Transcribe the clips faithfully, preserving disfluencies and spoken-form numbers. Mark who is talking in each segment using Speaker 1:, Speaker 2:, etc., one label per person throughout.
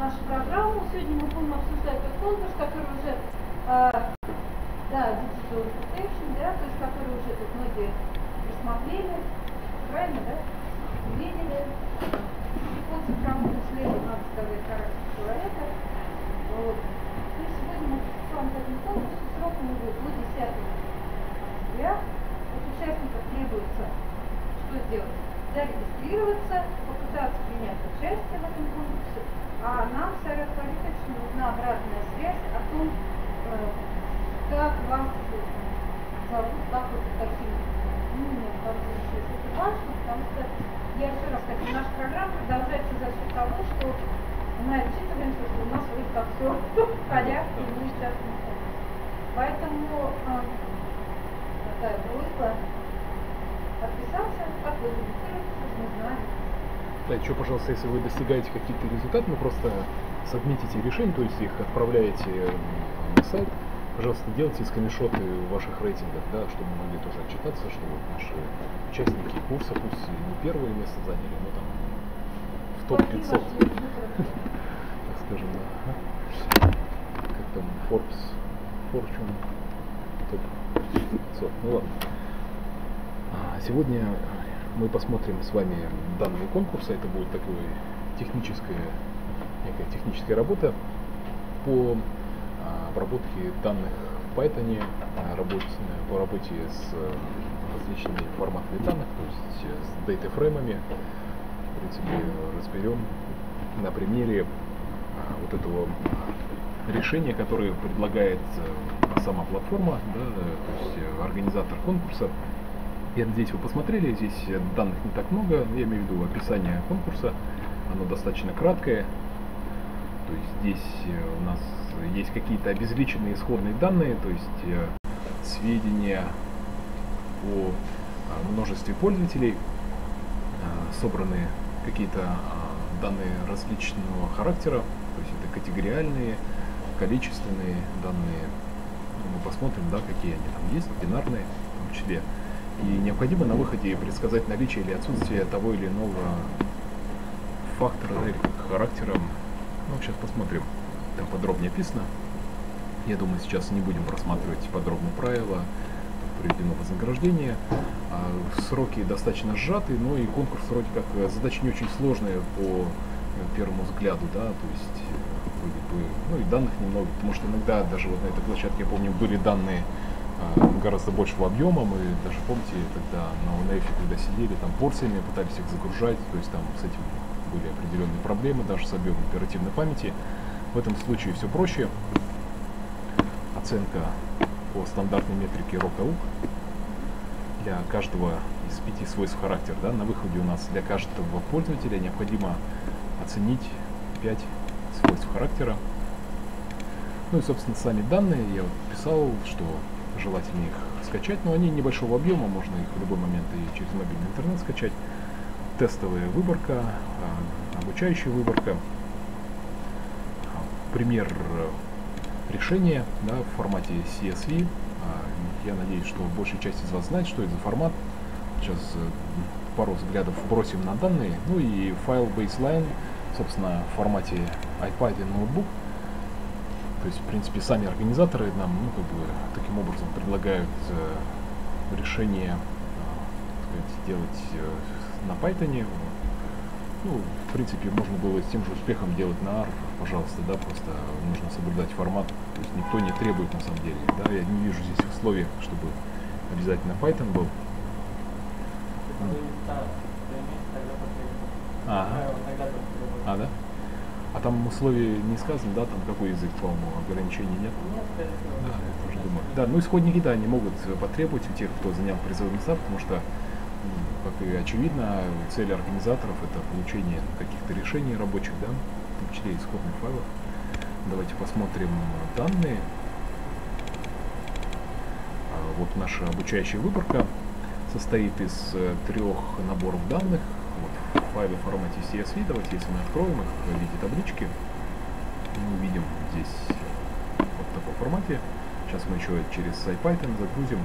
Speaker 1: нашу программу. Сегодня мы будем обсуждать тот конкурс, который уже, э, да, Digital Protection, да, то есть который уже тут многие рассмотрели, правильно, да, увидели. Он цифровой исследовал, надо сказать, характер человека. Вот. И сегодня мы приступаем к этому конкурсу, сроком его до десятого октября. От участников требуется что сделать? Зарегистрироваться, попытаться принять участие в этом конкурсе, а нам, Совет Политович, нужна обратная связь о том, как вас зовут, как вот таким именем пользуетесь. Это важно, потому что, я еще раз скажу, наша программа продолжается за счет того, что мы отчитываемся, что у нас вроде как все в порядке, и мы участвуем в конкурсе. Поэтому такая просьба подписаться, как вы регистрируетесь, чтобы мы знали.
Speaker 2: Да, еще, пожалуйста, если вы достигаете какие-то результаты, ну просто сабмитите решения, то есть их отправляете на сайт, пожалуйста, делайте скриншоты ваших рейтингов, да, чтобы мы могли тоже отчитаться, что вот наши участники курса, пусть не первое место заняли, но там в топ пятьсот, так скажем, да. Как там, Forbes, Fortune, топ пятьсот, ну ладно. Сегодня мы посмотрим с вами данные конкурса. Это будет такая техническая, некая техническая работа по обработке данных в Python, работе, по работе с различными форматами данных, то есть с датафреймами. В принципе, разберем на примере вот этого решения, которое предлагает сама платформа, да, то есть организатор конкурса. Я надеюсь, вы посмотрели, здесь данных не так много, я имею в виду описание конкурса, оно достаточно краткое, то есть здесь у нас есть какие-то обезличенные исходные данные, то есть сведения о множестве пользователей, собраны какие-то данные различного характера, то есть это категориальные, количественные данные, мы посмотрим, да, какие они там есть, бинарные в том числе. И необходимо на выходе предсказать наличие или отсутствие того или иного фактора или характера. Ну, сейчас посмотрим, там подробнее описано. Я думаю, сейчас не будем просматривать подробно правила, проведено вознаграждение. Сроки достаточно сжаты, но и конкурс вроде как задачи не очень сложные по первому взгляду, да, то есть вроде бы, ну и данных немного, потому что иногда даже вот на этой площадке, я помню, были данные гораздо большего объема. Мы даже, помните, когда на ОНФ, когда сидели, там порциями пытались их загружать, то есть там с этим были определенные проблемы, даже с объемом оперативной памяти. В этом случае все проще. Оценка по стандартной метрике РОК-АУК. Для каждого из пяти свойств характера, да, на выходе у нас для каждого пользователя необходимо оценить пять свойств характера. Ну и, собственно, сами данные я вот писал, что желательно их скачать, но они небольшого объема, можно их в любой момент и через мобильный интернет скачать. Тестовая выборка, обучающая выборка, пример решения, да, в формате си эс ви. Я надеюсь, что большая часть из вас знает, что это за формат. Сейчас пару взглядов бросим на данные. Ну и файл baseline, собственно, в формате iPad и ноутбук. То есть, в принципе, сами организаторы нам, ну, как бы, таким образом предлагают э, решение, э, сказать, делать э, на Python. Ну, в принципе, можно было с тем же успехом делать на ар, пожалуйста, да, просто нужно соблюдать формат. То есть никто не требует, на самом деле, да, я не вижу здесь условий, чтобы обязательно Python был. Ага. А, да? А там условия не сказано, да, там какой язык, по-моему, ограничений нет? Да, я тоже думаю. Да, ну исходники, да, они могут потребовать у тех, кто занял призовые места, потому что, как и очевидно, цель организаторов это получение каких-то решений рабочих, да, в том числе исходных файлов. Давайте посмотрим данные. Вот наша обучающая выборка состоит из трех наборов данных. Вот, в файле в формате си эс ви. Давайте, если мы откроем их в виде таблички, мы увидим здесь вот в таком формате. Сейчас мы еще через IPython загрузим.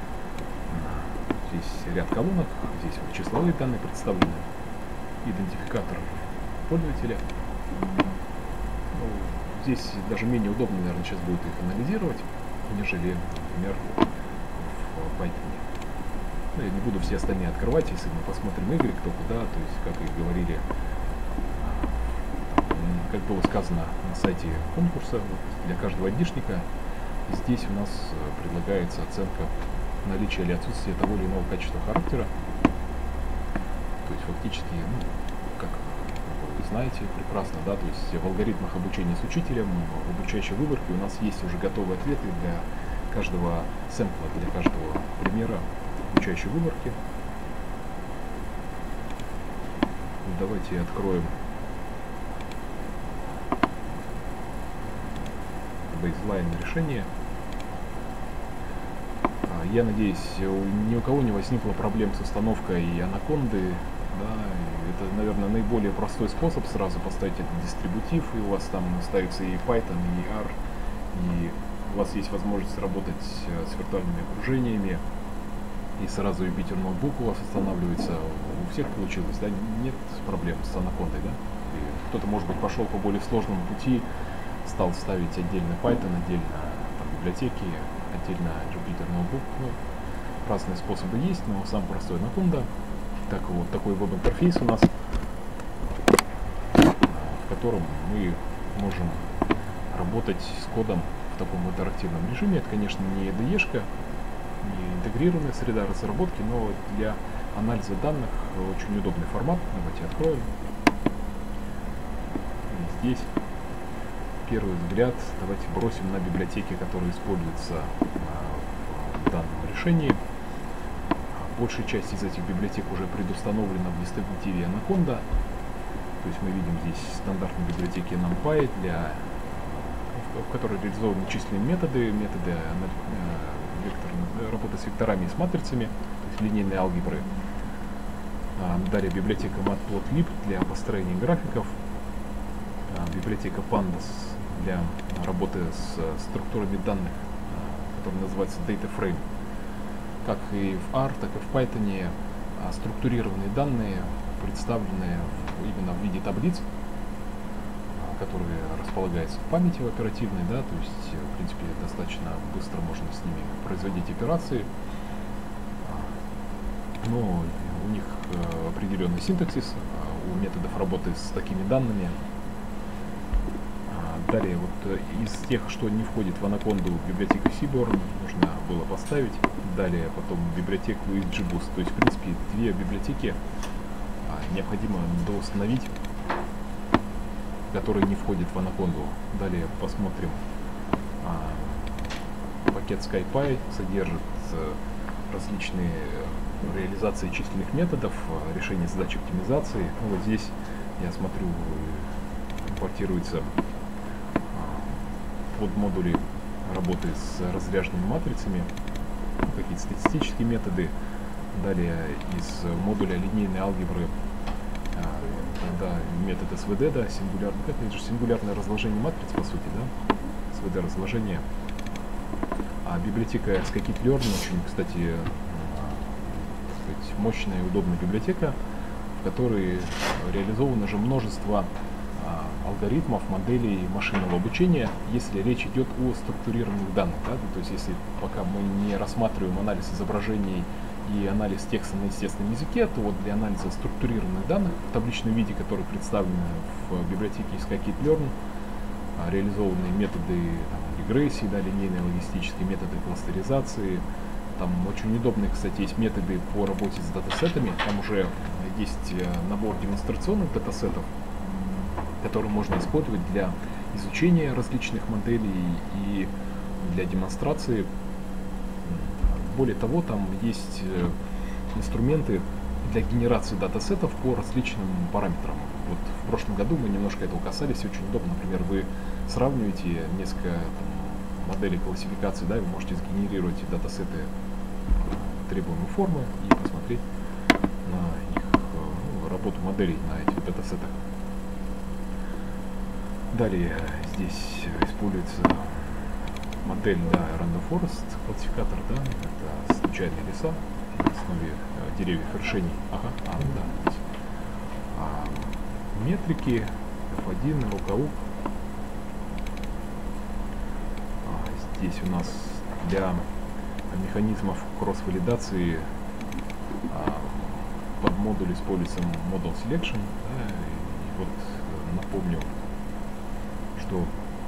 Speaker 2: Здесь ряд колонок, здесь вот числовые данные представлены, идентификатор пользователя. здесь даже менее удобно, наверное, сейчас будет их анализировать, нежели, например, в Python. Ну, я не буду все остальные открывать, если мы посмотрим Y, кто куда, то есть, как и говорили, как было сказано на сайте конкурса, вот, для каждого айдишника здесь у нас предлагается оценка наличия или отсутствия того или иного качества характера. То есть фактически, ну, как вы знаете прекрасно, да, то есть в алгоритмах обучения с учителем, в обучающей выборке у нас есть уже готовые ответы для каждого сэмпла, для каждого примера обучающей выборки. Давайте откроем бейзлайн решения. Я надеюсь, ни у кого не возникло проблем с установкой анаконды. Да, это, наверное, наиболее простой способ сразу поставить этот дистрибутив, и у вас там ставится и Python, и ар, и у вас есть возможность работать с виртуальными окружениями, и сразу Jupyter ноутбук у вас устанавливается. У всех получилось, да? Нет проблем с анакондой, да? Кто-то, может быть, пошел по более сложному пути, стал ставить отдельно Python, отдельно там, библиотеки, отдельно Jupyter ноутбук. Ну, разные способы есть, но самый простой анаконда. Так вот, такой веб-интерфейс у нас, в котором мы можем работать с кодом в таком интерактивном режиме. Это, конечно, не ай ди и-шка, не интегрированная среда разработки, но для анализа данных очень удобный формат. Давайте откроем. И здесь первый взгляд давайте бросим на библиотеки, которые используются в данном решении. Большая часть из этих библиотек уже предустановлена в дистрибутиве Anaconda. То есть мы видим здесь стандартные библиотеки NumPy, для, в которой реализованы численные методы, методы вектор, работы с векторами и с матрицами, то есть линейные алгебры. Далее библиотека Matplotlib для построения графиков. Библиотека Pandas для работы с структурами данных, которая называется DataFrame. Как и в ар, так и в Python структурированные данные представлены именно в виде таблиц, которые располагаются в памяти в оперативной, да, то есть, в принципе, достаточно быстро можно с ними производить операции, но у них определенный синтаксис, у методов работы с такими данными. Далее, вот из тех, что не входит в анаконду, библиотека Seaborn нужно было поставить. Далее, потом библиотеку из JBoost. То есть, в принципе, две библиотеки а, необходимо доустановить, которые не входят в анаконду. Далее посмотрим. А, пакет SkyPy содержит а, различные реализации численных методов, а, решение задач оптимизации. Ну, вот здесь, я смотрю, импортируется под модули работы с разряженными матрицами, какие-то статистические методы. Далее из модуля линейной алгебры да, метод эс ви ди, да, сингулярное, как это же сингулярное разложение матриц, по сути, да, эс ви ди разложение. А библиотека scikit-learn очень, кстати, сказать, мощная и удобная библиотека, в которой реализовано же множество алгоритмов, моделей машинного обучения, если речь идет о структурированных данных. Да? То есть если пока мы не рассматриваем анализ изображений и анализ текста на естественном языке, то вот для анализа структурированных данных в табличном виде, которые представлены в библиотеке scikit-learn, реализованы методы там, регрессии, да, линейные логистические методы кластеризации. Там очень удобные, кстати, есть методы по работе с датасетами. Там уже есть набор демонстрационных датасетов, которые можно использовать для изучения различных моделей и для демонстрации. Более того, там есть инструменты для генерации датасетов по различным параметрам. Вот в прошлом году мы немножко этого касались, очень удобно. Например, вы сравниваете несколько там, моделей классификации, да, и вы можете сгенерировать датасеты требуемой формы и посмотреть на их ну, работу моделей на этих датасетах. Далее здесь используется модель, да, Random Forest классификатор, да, это случайные леса на основе э, деревьев решений. Ага, а, да, здесь. А, метрики, эф один, рукаук. здесь у нас для механизмов кросс-валидации а, под модуль используется Model Selection. Да, и вот напомню, что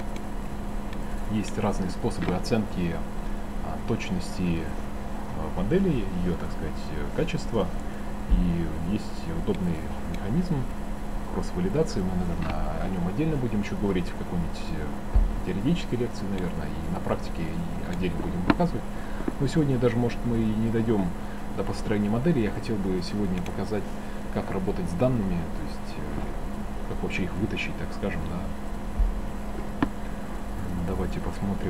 Speaker 2: есть разные способы оценки а, точности а, модели, ее, так сказать, качества. И есть удобный механизм кросс-валидации. Мы, наверное, о нем отдельно будем еще говорить в какой-нибудь теоретической лекции, наверное, и на практике и отдельно будем показывать. Но сегодня даже, может, мы и не дойдем до построения модели. Я хотел бы сегодня показать, как работать с данными, то есть как вообще их вытащить, так скажем, да. Давайте посмотрим.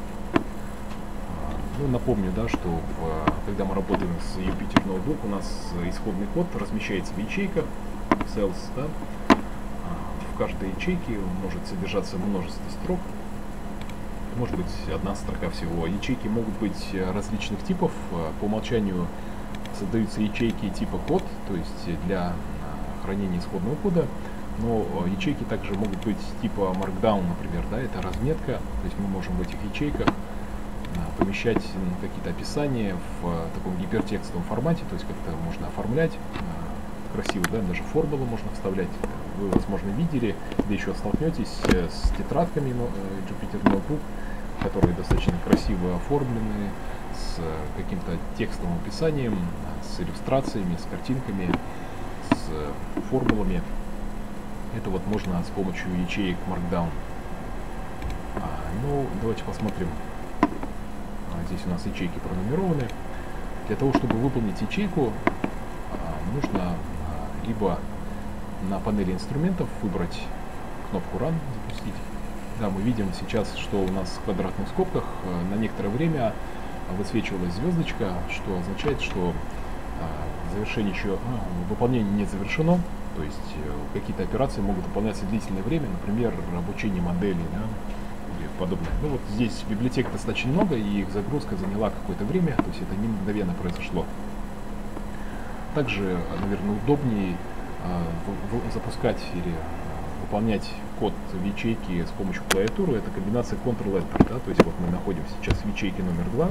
Speaker 2: Ну, напомню, да, что в, когда мы работаем с Jupyter Notebook, у нас исходный код размещается в ячейках, cells, да. В каждой ячейке может содержаться множество строк, может быть одна строка всего. Ячейки могут быть различных типов. По умолчанию создаются ячейки типа код, то есть для хранения исходного кода, но ячейки также могут быть типа Markdown, например, да, это разметка, то есть мы можем в этих ячейках помещать какие-то описания в таком гипертекстовом формате, то есть как-то можно оформлять красиво, да, даже формулы можно вставлять. Вы, возможно, видели, да еще столкнетесь с тетрадками Jupyter Notebook, которые достаточно красиво оформлены, с каким-то текстовым описанием, с иллюстрациями, с картинками, с формулами. Это вот можно с помощью ячеек Markdown. А, ну, давайте посмотрим. А, здесь у нас ячейки пронумерованы. Для того, чтобы выполнить ячейку, а, нужно а, либо на панели инструментов выбрать кнопку Run, запустить. Да, мы видим сейчас, что у нас в квадратных скобках а, на некоторое время высвечивалась звездочка, что означает, что а, завершение еще, а, выполнение не завершено. То есть э, какие-то операции могут выполняться длительное время, например, обучение моделей, да, или подобное. Ну вот здесь библиотек достаточно много, и их загрузка заняла какое-то время, то есть это не мгновенно произошло. Также, наверное, удобнее э, в, в, запускать или э, выполнять код в ячейке с помощью клавиатуры. Это комбинация Ctrl-Enter, да, то есть вот мы находимся сейчас в ячейке номер два.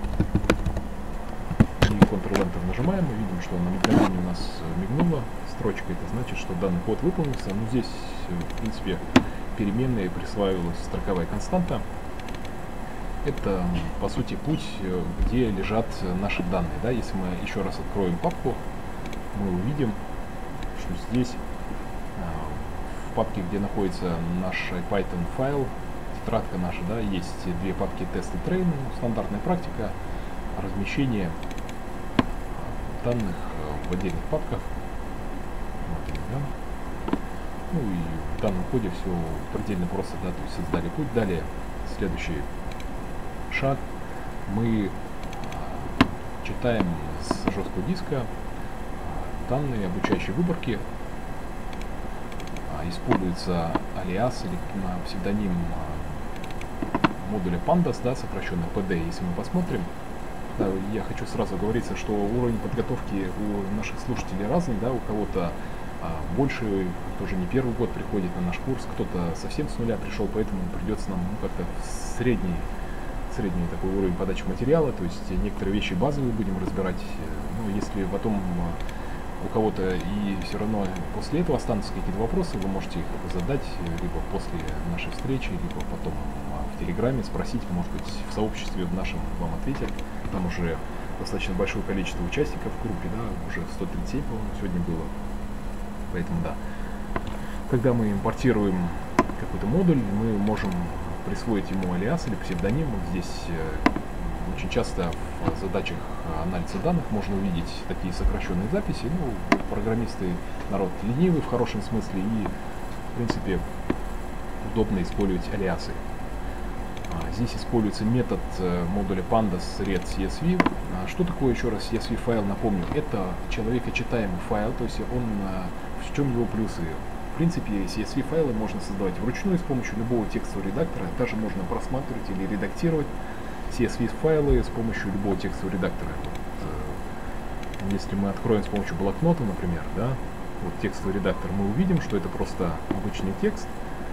Speaker 2: И Ctrl-Enter нажимаем, мы видим, что на мгновение у нас мигнула строчка, это значит, что данный код выполнился. Но здесь, в принципе, переменная присваивалась строковая константа. Это, по сути, путь, где лежат наши данные. Да? Если мы еще раз откроем папку, мы увидим, что здесь, в папке, где находится наш Python файл, тетрадка наша, да, есть две папки тест и train, стандартная практика, размещение данных в отдельных папках. Смотрим, да? Ну и в данном коде все предельно просто, да, то есть создали путь. Далее следующий шаг. Мы а, читаем с жесткого диска а, данные обучающей выборки. А, используется алиас или а, псевдоним а, модуля pandas, да, сокращенно пи ди. Если мы посмотрим, я хочу сразу говориться, что уровень подготовки у наших слушателей разный, да, у кого-то а, больше, кто уже не первый год приходит на наш курс, кто-то совсем с нуля пришел, поэтому придется нам, ну, как-то средний, средний такой уровень подачи материала, то есть некоторые вещи базовые будем разбирать, но если потом у кого-то и все равно после этого останутся какие-то вопросы, вы можете их задать либо после нашей встречи, либо потом в Телеграме спросить, может быть, в сообществе в нашем вам ответят. Там уже достаточно большое количество участников в группе, да, уже сто тридцать семь, по-моему, сегодня было. Поэтому да. Когда мы импортируем какой-то модуль, мы можем присвоить ему алиас или псевдоним. Вот здесь э, очень часто в задачах анализа данных можно увидеть такие сокращенные записи. Ну, программисты народ ленивый в хорошем смысле, и в принципе удобно использовать алиасы. Здесь используется метод модуля pandas read си эс ви. Что такое, еще раз, си эс ви файл, напомню, это человекочитаемый файл, то есть он, в чем его плюсы? В принципе, си эс ви файлы можно создавать вручную с помощью любого текстового редактора, даже можно просматривать или редактировать си эс ви файлы с помощью любого текстового редактора. Вот, если мы откроем с помощью блокнота, например, да, вот текстовый редактор, мы увидим, что это просто обычный текст.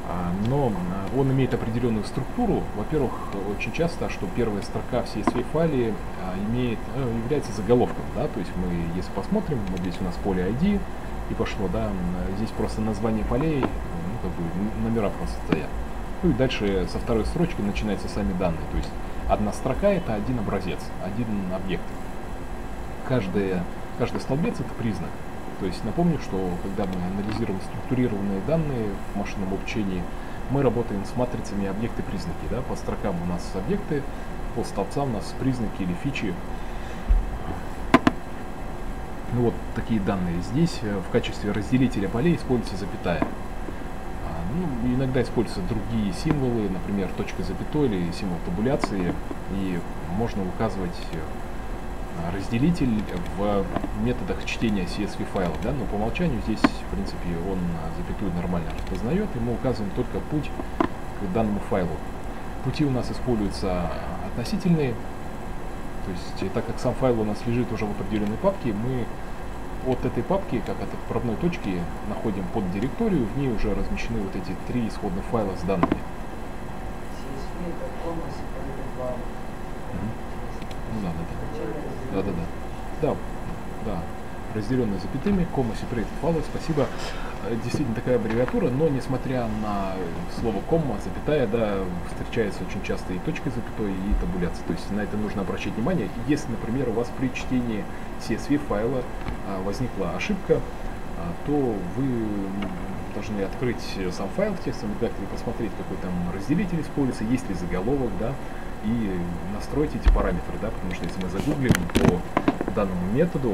Speaker 2: но он имеет определенную структуру. Во-первых, очень часто, что первая строка в си эс ви файле имеет, является заголовком, да, то есть мы, если посмотрим, вот здесь у нас поле ай ди и пошло, да, здесь просто название полей, ну, как бы номера просто стоят. Ну и дальше со второй строчки начинаются сами данные, то есть одна строка это один образец, один объект. Каждая, каждый столбец это признак. То есть напомню, что когда мы анализируем структурированные данные в машинном обучении, мы работаем с матрицами объекты-признаки. Да? По строкам у нас объекты, по столбцам у нас признаки или фичи. Ну вот такие данные. Здесь в качестве разделителя полей используется запятая. Ну, иногда используются другие символы, например, точка запятой или символ табуляции. И можно указывать разделитель в методах чтения си эс ви файла, да, но по умолчанию здесь, в принципе, он запятую нормально распознает, и мы указываем только путь к данному файлу. Пути у нас используются относительные, то есть так как сам файл у нас лежит уже в определенной папке, мы от этой папки, как от отправной точки, находим под директорию, в ней уже размещены вот эти три исходных файла с данными.
Speaker 3: си эс ви это комма, separate file.
Speaker 2: Ну да, да, да. Да, да, да. Да, да. Разделенные запятыми, комма separate file, спасибо. Действительно такая аббревиатура, но несмотря на слово комма, запятая, да, встречается очень часто и точкой запятой, и табуляция. То есть на это нужно обращать внимание. Если, например, у вас при чтении си эс ви файла а, возникла ошибка, а, то вы должны открыть сам файл в текстовом редакторе, посмотреть, какой там разделитель используется, есть ли заголовок, да, и настроить эти параметры, да, потому что если мы загуглим по данному методу,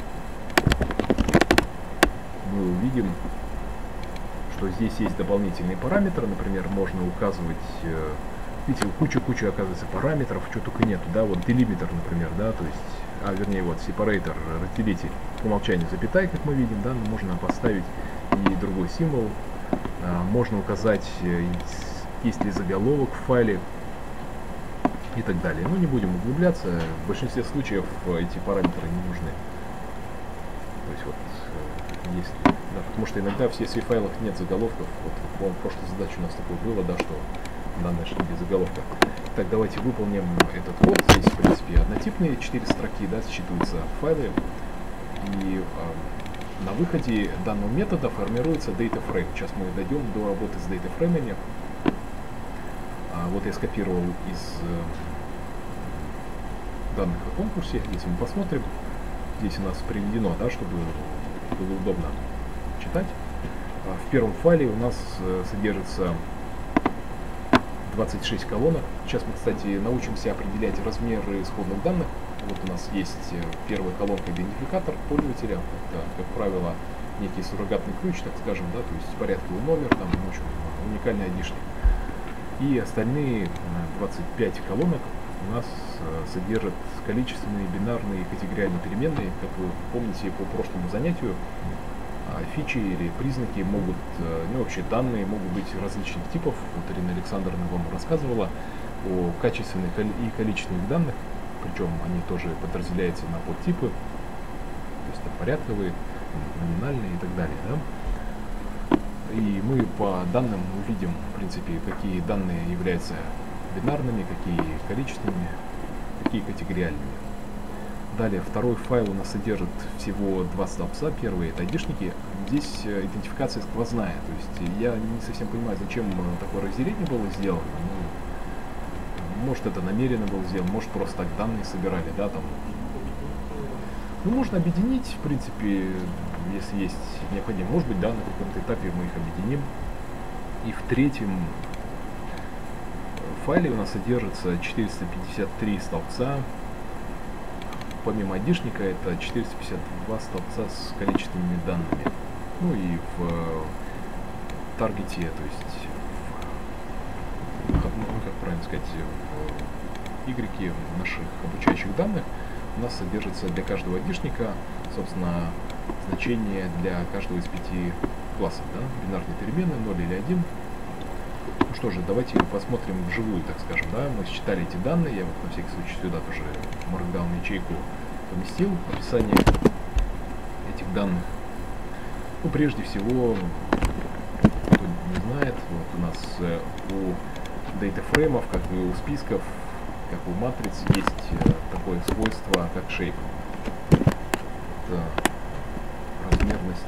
Speaker 2: мы увидим, что здесь есть дополнительные параметры, например, можно указывать, видите, куча-куча, оказывается, параметров, что только нету, да, вот delimiter, например, да, то есть, а вернее, вот separator, разделитель, по умолчанию запятая, как мы видим, да, но можно поставить и другой символ, а, можно указать, есть ли заголовок в файле, и так далее. Ну, не будем углубляться, в большинстве случаев эти параметры не нужны. То есть вот, если, да, потому что иногда в си эс ви файлах нет заголовков. Вот в прошлой задаче у нас такое было, да, что данные шли без заголовка. Так, давайте выполним этот код. Здесь, в принципе, однотипные четыре строки, да, считываются файлы. И э, на выходе данного метода формируется DataFrame. Сейчас мы дойдем до работы с DataFrame. Вот я скопировал из э, данных о конкурсе. Если мы посмотрим, здесь у нас приведено, да, чтобы было удобно читать. В первом файле у нас э, содержится двадцать шесть колонок. Сейчас мы, кстати, научимся определять размеры исходных данных. Вот у нас есть первая колонка идентификатор пользователя. Это, как правило, некий суррогатный ключ, так скажем, да, то есть порядковый номер, там, в общем, уникальный айдишник. И остальные двадцать пять колонок у нас содержат количественные, бинарные и категориальные переменные. Как вы помните по прошлому занятию, фичи или признаки могут, ну вообще данные могут быть различных типов. Вот Ирина Александровна вам рассказывала о качественных и количественных данных, причем они тоже подразделяются на подтипы, то есть там порядковые, номинальные и так далее. Да? И мы по данным увидим, в принципе, какие данные являются бинарными, какие количественными, какие категориальными. Далее, второй файл у нас содержит всего два столбца. Первый это айдишники. Здесь идентификация сквозная. То есть я не совсем понимаю, зачем такое разделение было сделано. Ну, может, это намеренно было сделано, может, просто так данные собирали, да, там. Ну, можно объединить, в принципе, если есть необходимо. Может быть, да, на каком-то этапе мы их объединим. И в третьем файле у нас содержится четыреста пятьдесят три столбца. Помимо айдишника, это четыреста пятьдесят два столбца с количественными данными. Ну и в таргете, то есть, в, ну, как правильно сказать, в Y наших обучающих данных у нас содержится для каждого айдишника, собственно, значение для каждого из пяти классов, да, бинарные переменные, ноль или один. Ну что же, давайте посмотрим вживую, так скажем, да, мы считали эти данные, я вот на всякий случай сюда тоже маркдаун ячейку поместил, описание этих данных. Ну, прежде всего, не знает, вот у нас э, у датафреймов, как и у списков, как у матриц, есть э, такое свойство, как shape. Это размерность.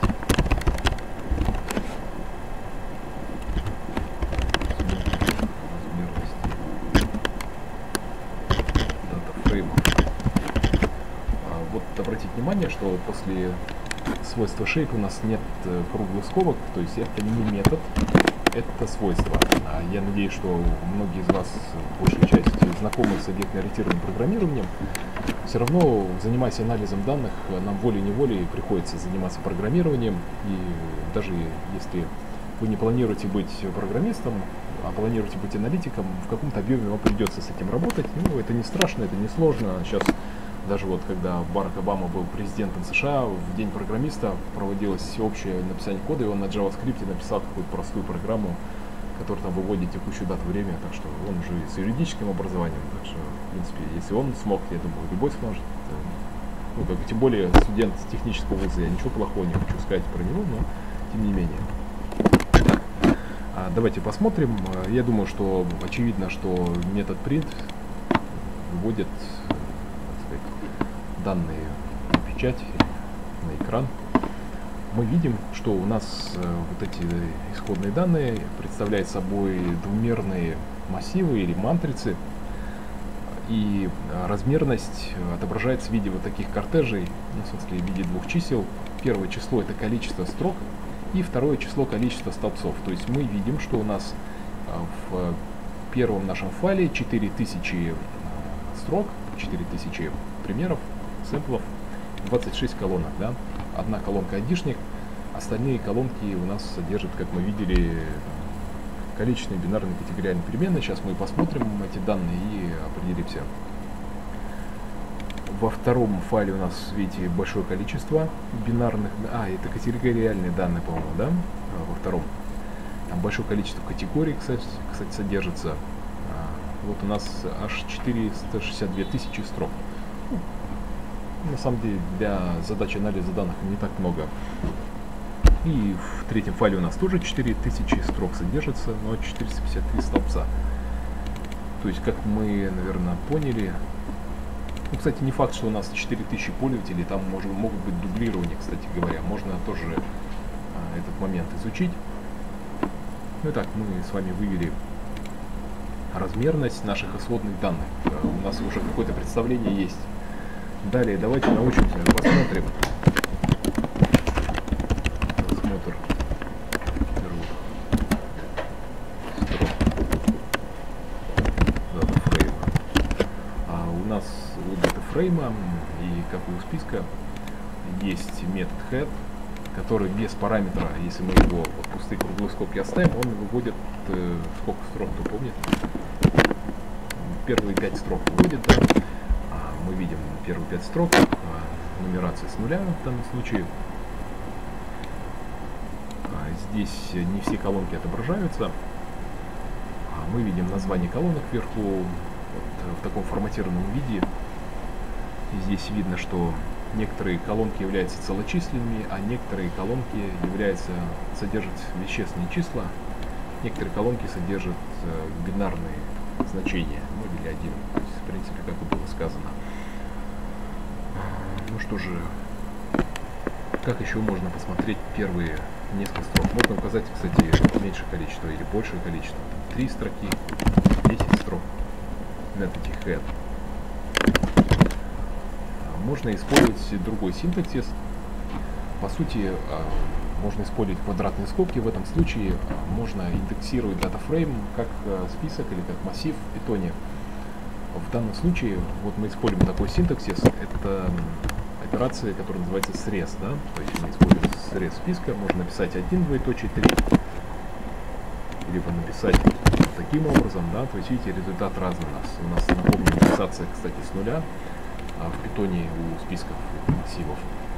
Speaker 2: Обратить внимание, что после свойства shape у нас нет круглых скобок, то есть это не метод, это свойство. Я надеюсь, что многие из вас, большая часть, знакомы с объектно-ориентированным программированием. Все равно, занимаясь анализом данных, нам волей-неволей приходится заниматься программированием, и даже если вы не планируете быть программистом, а планируете быть аналитиком, в каком-то объеме вам придется с этим работать. Ну, это не страшно, это не сложно. Сейчас даже вот когда Барак Обама был президентом США, в день программиста проводилось всеобщее написание кода, и он на JavaScript написал какую-то простую программу, которая там выводит текущую дату, время, так что он уже с юридическим образованием, так что, в принципе, если он смог, я думаю, любой сможет. Ну, как бы, тем более студент технического вуза, я ничего плохого не хочу сказать про него, но тем не менее. Так, а давайте посмотрим. Я думаю, что очевидно, что метод print выводит данные на печать, на экран. Мы видим, что у нас э, вот эти исходные данные представляют собой двумерные массивы или матрицы, и размерность отображается в виде вот таких кортежей, ну, в смысле, в виде двух чисел. Первое число — это количество строк, и второе число — количество столбцов. То есть мы видим, что у нас в первом нашем файле четыре тысячи строк, четыре тысячи примеров, сэмплов, двадцать шесть колонок, да? Одна колонка айдишник, остальные колонки у нас содержат, как мы видели, количественные бинарные категориальные переменные. Сейчас мы посмотрим эти данные и определимся. Во втором файле у нас, видите, большое количество бинарных, а, это категориальные данные, по-моему, да? Во втором. Там большое количество категорий, кстати, кстати содержится. Вот у нас аж четыреста шестьдесят две тысячи строк. На самом деле для задачи анализа данных не так много. И в третьем файле у нас тоже четыре тысячи строк содержится, но четыреста пятьдесят три столбца. То есть, как мы, наверное, поняли, ну, кстати, не факт, что у нас четыре тысячи пользователей, там может, могут быть дублирования, кстати говоря. Можно тоже а, этот момент изучить. Ну и так, мы с вами вывели размерность наших исходных данных. У нас уже какое-то представление есть. Далее давайте научимся, посмотрим. Просмотр первых строк датафрейма. А у нас у датафрейма и как и у списка есть метод head, который без параметра, если мы его вот, пустые круглые скобки оставим, он выводит э, сколько строк, кто помнит? Первые пять строк выводит, да? А мы видим первые пять строк, а, нумерация с нуля в данном случае. А здесь не все колонки отображаются. А мы видим название колонок вверху вот, в таком форматированном виде. И здесь видно, что некоторые колонки являются целочисленными, а некоторые колонки являются, содержат вещественные числа, некоторые колонки содержат э, бинарные значения, ноль или один, то есть, в принципе, как и было сказано. Ну что же, как еще можно посмотреть первые несколько строк? Можно указать, кстати, меньшее количество или большее количество, три строки, десять строк, метод head. Можно использовать другой синтаксис. По сути, можно использовать квадратные скобки. В этом случае можно индексировать датафрейм как список или как массив в питоне. В данном случае вот мы используем такой синтаксис. Это операция, которая называется срез. Да? То есть мы используем срез списка. Можно написать один, двоеточие, три. Либо написать таким образом. Да? То есть видите, результат разный у нас. У нас, напомню, индексация, кстати, с нуля в питоне у списков массивов.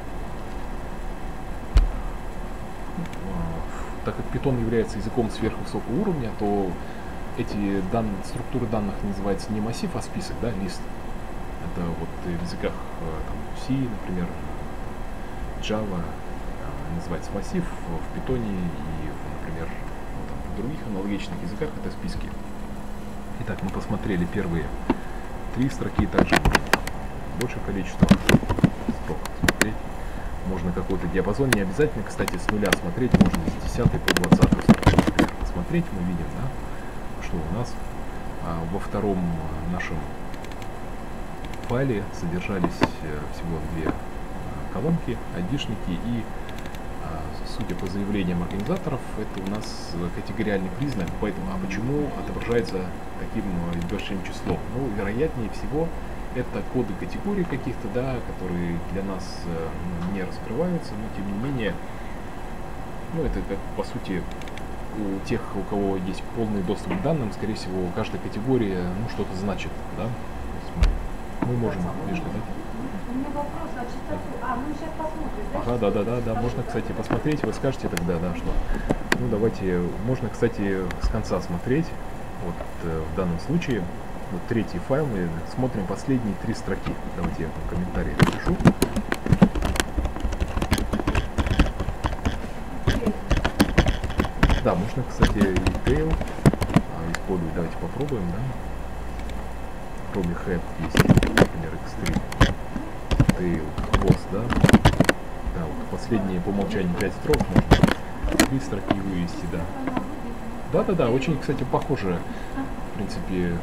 Speaker 2: Так как питон является языком сверхвысокого уровня, то эти дан... структуры данных называются не массив, а список, да, лист. Это вот в языках там, C, например, Java называется массив, в питоне и, например, ну, там, других аналогичных языках это списки. Итак, мы посмотрели первые три строки, также большее количество строк смотреть. Можно какой-то диапазон, не обязательно, кстати, с нуля смотреть, можно с десятой по двадцатую строку, например, посмотреть. Мы видим, да, что у нас а, во втором нашем файле содержались всего две колонки, айдишники, и судя по заявлениям организаторов, это у нас категориальный признак. Поэтому, а почему отображается таким большим числом? Ну, вероятнее всего, это коды категорий каких-то, да, которые для нас ну, не раскрываются, но тем не менее, ну, это как, по сути, у тех, у кого есть полный доступ к данным, скорее всего, каждая категория, ну, что-то значит, да. Мы можем лишь гадать.
Speaker 1: У меня вопрос, а частоту, а, ну сейчас посмотрим, да?
Speaker 2: Ага, да, да, да, да, можно, кстати, посмотреть, вы скажете тогда, да, что, ну, давайте, можно, кстати, с конца смотреть, вот, э, в данном случае, вот третий файл, мы смотрим последние три строки, давайте я в комментарии напишу. Да, можно, кстати, и tail а, использовать, давайте попробуем, да, кроме head есть, например, extreme. Tail, хвост, да? Да, вот последние по умолчанию пять строк можно три строки вывести, да. Да-да-да, очень, кстати, похоже, в принципе,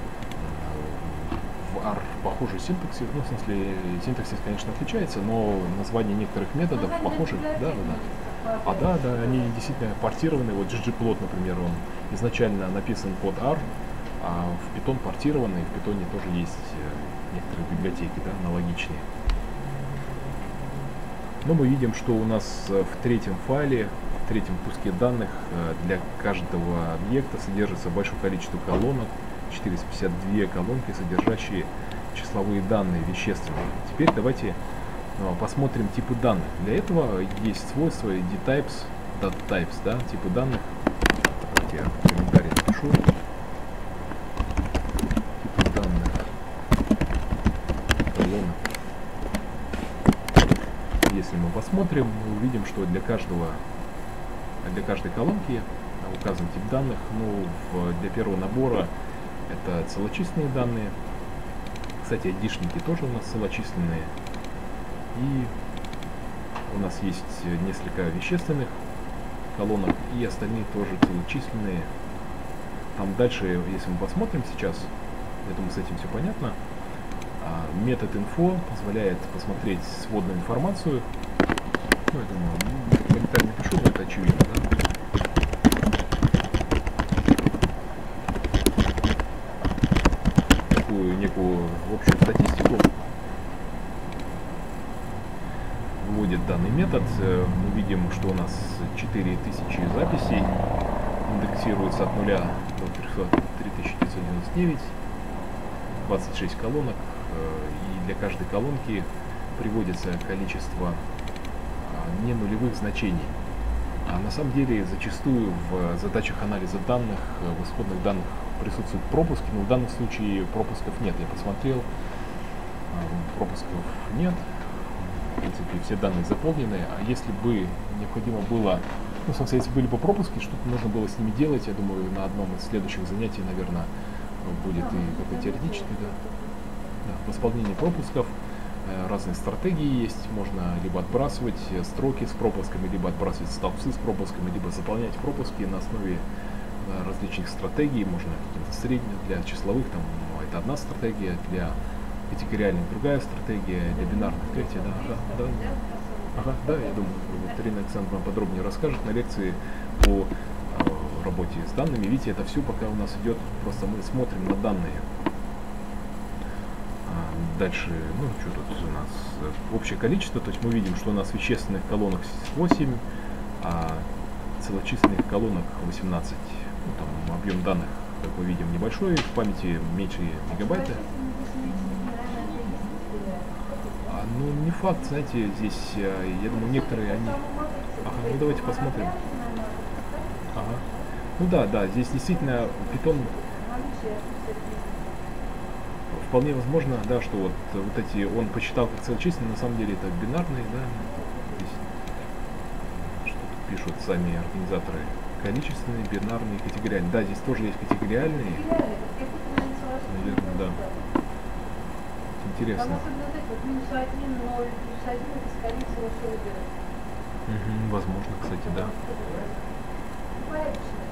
Speaker 2: в ар похожий синтаксис, ну, в смысле, синтаксис, конечно, отличается, но название некоторых методов похожи, да-да-да. А да, да, они действительно портированы, вот ggplot, например, он изначально написан под ар, а в Python портированный, в Python тоже есть некоторые библиотеки, да, аналогичные. Но мы видим, что у нас в третьем файле, в третьем куске данных для каждого объекта содержится большое количество колонок, четыреста пятьдесят две колонки, содержащие числовые данные, вещественные. Теперь давайте посмотрим типы данных. Для этого есть свойство dtypes, dattypes, да, типы данных. Давайте я в комментарии напишу. Типы данных колонок. Если мы посмотрим, мы увидим, что для каждого, для каждой колонки указан тип данных. Ну, в, для первого набора это целочисленные данные. Кстати, айдишники тоже у нас целочисленные. И у нас есть несколько вещественных колонок, и остальные тоже целочисленные. Там дальше, если мы посмотрим сейчас, я думаю, с этим все понятно. Метод info позволяет посмотреть сводную информацию. Ну, я думаю, в комментарии напишу, но это очевидно, да? Такую некую общую статистику вводит данный метод. Мы видим, что у нас четыре тысячи записей индексируется от нуля до три тысячи девятьсот девяносто девять, двадцать шесть колонок. И для каждой колонки приводится количество а, не нулевых значений. А на самом деле зачастую в задачах анализа данных, в исходных данных присутствуют пропуски, но в данном случае пропусков нет. Я посмотрел, а, пропусков нет. В принципе, все данные заполнены. А если бы необходимо было, ну, в смысле, если были бы пропуски, что-то нужно было с ними делать, я думаю, на одном из следующих занятий, наверное, будет и какой-то теоретический, да. Да, в исполнении пропусков э, разные стратегии есть. Можно либо отбрасывать строки с пропусками, либо отбрасывать столбцы с пропусками, либо заполнять пропуски на основе да, различных стратегий. Можно средних для числовых, там это одна стратегия, для категориальных другая стратегия, для бинарных третья. Да, ага, да, ага, да, я думаю, вот Ирина Александровна вам подробнее расскажет на лекции по э, работе с данными. Видите, это все пока у нас идет, просто мы смотрим на данные. Дальше, ну, что тут у нас общее количество, то есть мы видим, что у нас вещественных колонок восемь, а целочисленных колонок восемнадцать. Ну, там объем данных, как мы видим, небольшой, в памяти меньше мегабайта. А, ну, не факт, знаете, здесь, я думаю, некоторые они... Ага, ну давайте посмотрим. Ага. Ну да, да, здесь действительно Python... Вполне возможно, да, что вот, вот эти он посчитал как целочисленные, на самом деле это бинарные, да, здесь что-то пишут сами организаторы Количественные, бинарные, категориальные. Да, здесь тоже есть категориальные. Наверное, да.
Speaker 1: Там
Speaker 2: Интересно.
Speaker 1: особенно вот эти вот минус один, ноль, плюс один, это скорее всего все уберет.
Speaker 2: Мгм, возможно, кстати, да.
Speaker 1: Порядочно.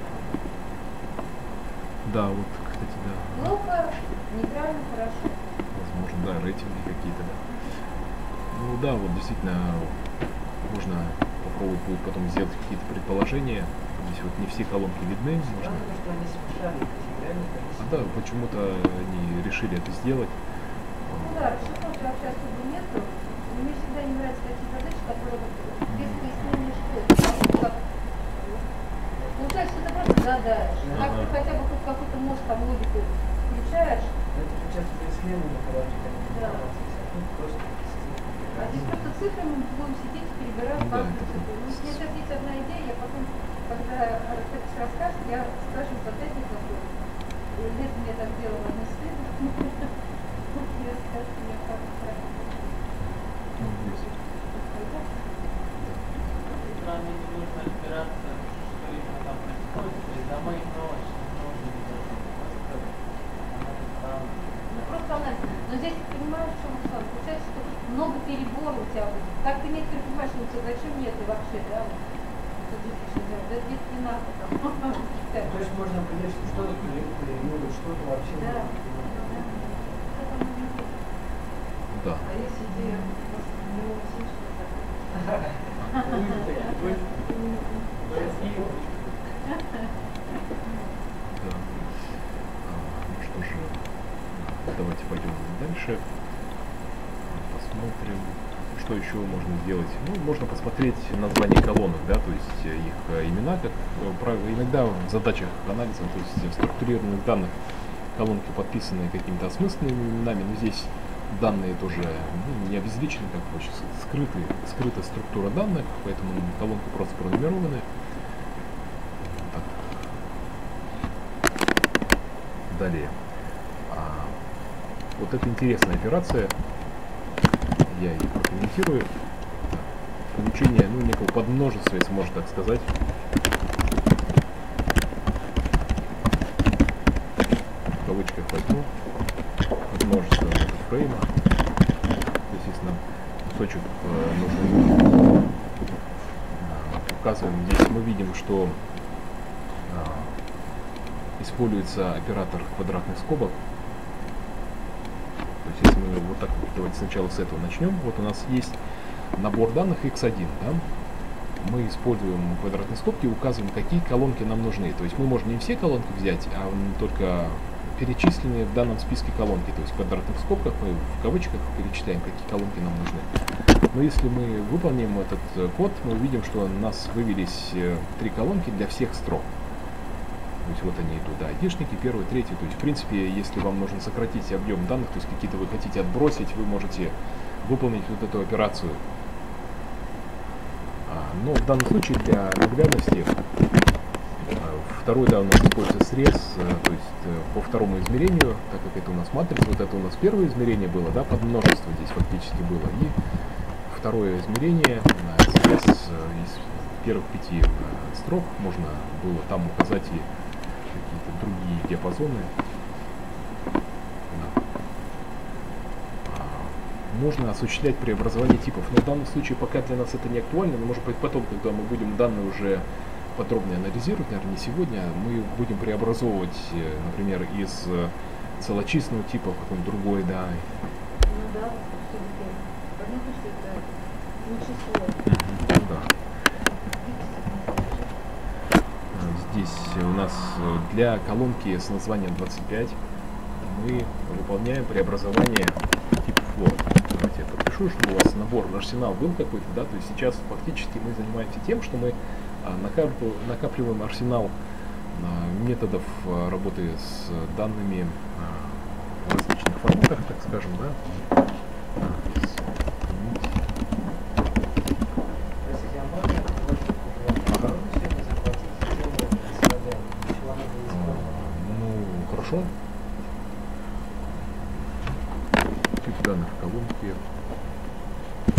Speaker 2: Да, вот, кстати, да.
Speaker 1: Плохо, нейтрально, хорошо.
Speaker 2: Возможно, да, рейтинги какие-то, да. Ну да, вот действительно можно попробовать будет потом сделать какие-то предположения. Здесь вот не все колонки видны. Можно...
Speaker 3: Странно, то, что они смешали категориальные
Speaker 2: А
Speaker 3: комиссии.
Speaker 2: да, почему-то они решили это сделать.
Speaker 1: Ну да, расшифровки вообще особо нету. Мне всегда не нравятся такие задачи, которые вот без пояснения, что это. Как... Получается, что ты просто задаешь. Как ты
Speaker 2: Ага.
Speaker 1: хотя бы хоть какой-то мозг там логику включаешь,
Speaker 3: Но это получается при исследовании колонки, там
Speaker 1: Да.
Speaker 3: информации, а тут просто
Speaker 1: а здесь просто цифрами мы будем сидеть и перебирать
Speaker 2: Ну да,
Speaker 1: каждую
Speaker 2: это
Speaker 1: цифру. Ну, если сейчас есть одна идея, я потом, когда Артекс расскажет, я спрашиваю соответственно, какой. Лет мне так делала на исследовании. Я скажу, я как
Speaker 2: Ну, здесь.
Speaker 4: Нам не нужно разбираться, что именно там происходит, то есть домой и ночь, нужно просто анализ.
Speaker 1: Ну просто анализ. Но здесь ты понимаешь, что Руслан, получается, что много перебора у тебя будет. Так ты некоторые понимаешь, ну тебе зачем мне это вообще, да? Вот, это действительно делать. Да здесь не надо там.
Speaker 3: То есть можно определить, что что-то коррелирует, что-то вообще
Speaker 1: Да.
Speaker 3: не
Speaker 2: Да.
Speaker 1: А если идея просто неуместичная такая?
Speaker 2: Да. А, ну что же, давайте пойдем дальше. Посмотрим, что еще можно сделать. Ну, можно посмотреть название колонок, да, то есть э, их э, имена, как э, правило, иногда в задачах анализа, то есть в структурированных данных колонки подписаны какими-то осмысленными именами, но здесь данные тоже ну, не обезличены, как хочется, скрыты, скрыта структура данных, поэтому колонки просто пронумерованы. Так. Далее. А, вот это интересная операция. Я ее прокомментирую. Так. Получение ну, некого подмножества, если можно так сказать. В кавычках возьму. Подмножество фрейма. Естественно, кусочек э, нужно указываем. Здесь мы видим, что э, используется оператор квадратных скобок. То есть, если мы вот так вот, давайте сначала с этого начнем. Вот у нас есть набор данных икс один. Да? Мы используем квадратные скобки и указываем, какие колонки нам нужны. То есть мы можем не все колонки взять, а только перечисленные в данном списке колонки. То есть в квадратных скобках мы в кавычках перечисляем, какие колонки нам нужны. Но если мы выполним этот код, мы увидим, что у нас вывелись три колонки для всех строк. То есть вот они идут, да, айдишники, первый, третий. То есть, в принципе, если вам нужно сократить объем данных, то есть какие-то вы хотите отбросить, вы можете выполнить вот эту операцию. А, но в данном случае для наглядности второй, да, у нас используется срез, то есть по второму измерению, так как это у нас матрица, вот это у нас первое измерение было, да, под множество здесь фактически было, и второе измерение, срез из первых пяти строк, можно было там указать и какие-то другие диапазоны. Да. Можно осуществлять преобразование типов, но в данном случае пока для нас это не актуально, но может быть потом, когда мы будем данные уже подробнее анализировать, наверное, не сегодня, мы будем преобразовывать, например, из целочисленного типа в какой-нибудь другой, да.
Speaker 1: Ну да, все-таки. Понятно, что это не число.
Speaker 2: Да. Здесь у нас для колонки с названием двадцать пять мы выполняем преобразование типа float. Давайте я подпишу, чтобы у вас набор, арсенал был какой-то, да, то есть сейчас фактически мы занимаемся тем, что мы накапливаем арсенал методов работы с данными в различных форматах, так скажем, да. Ну, хорошо. Тип данных в колонке.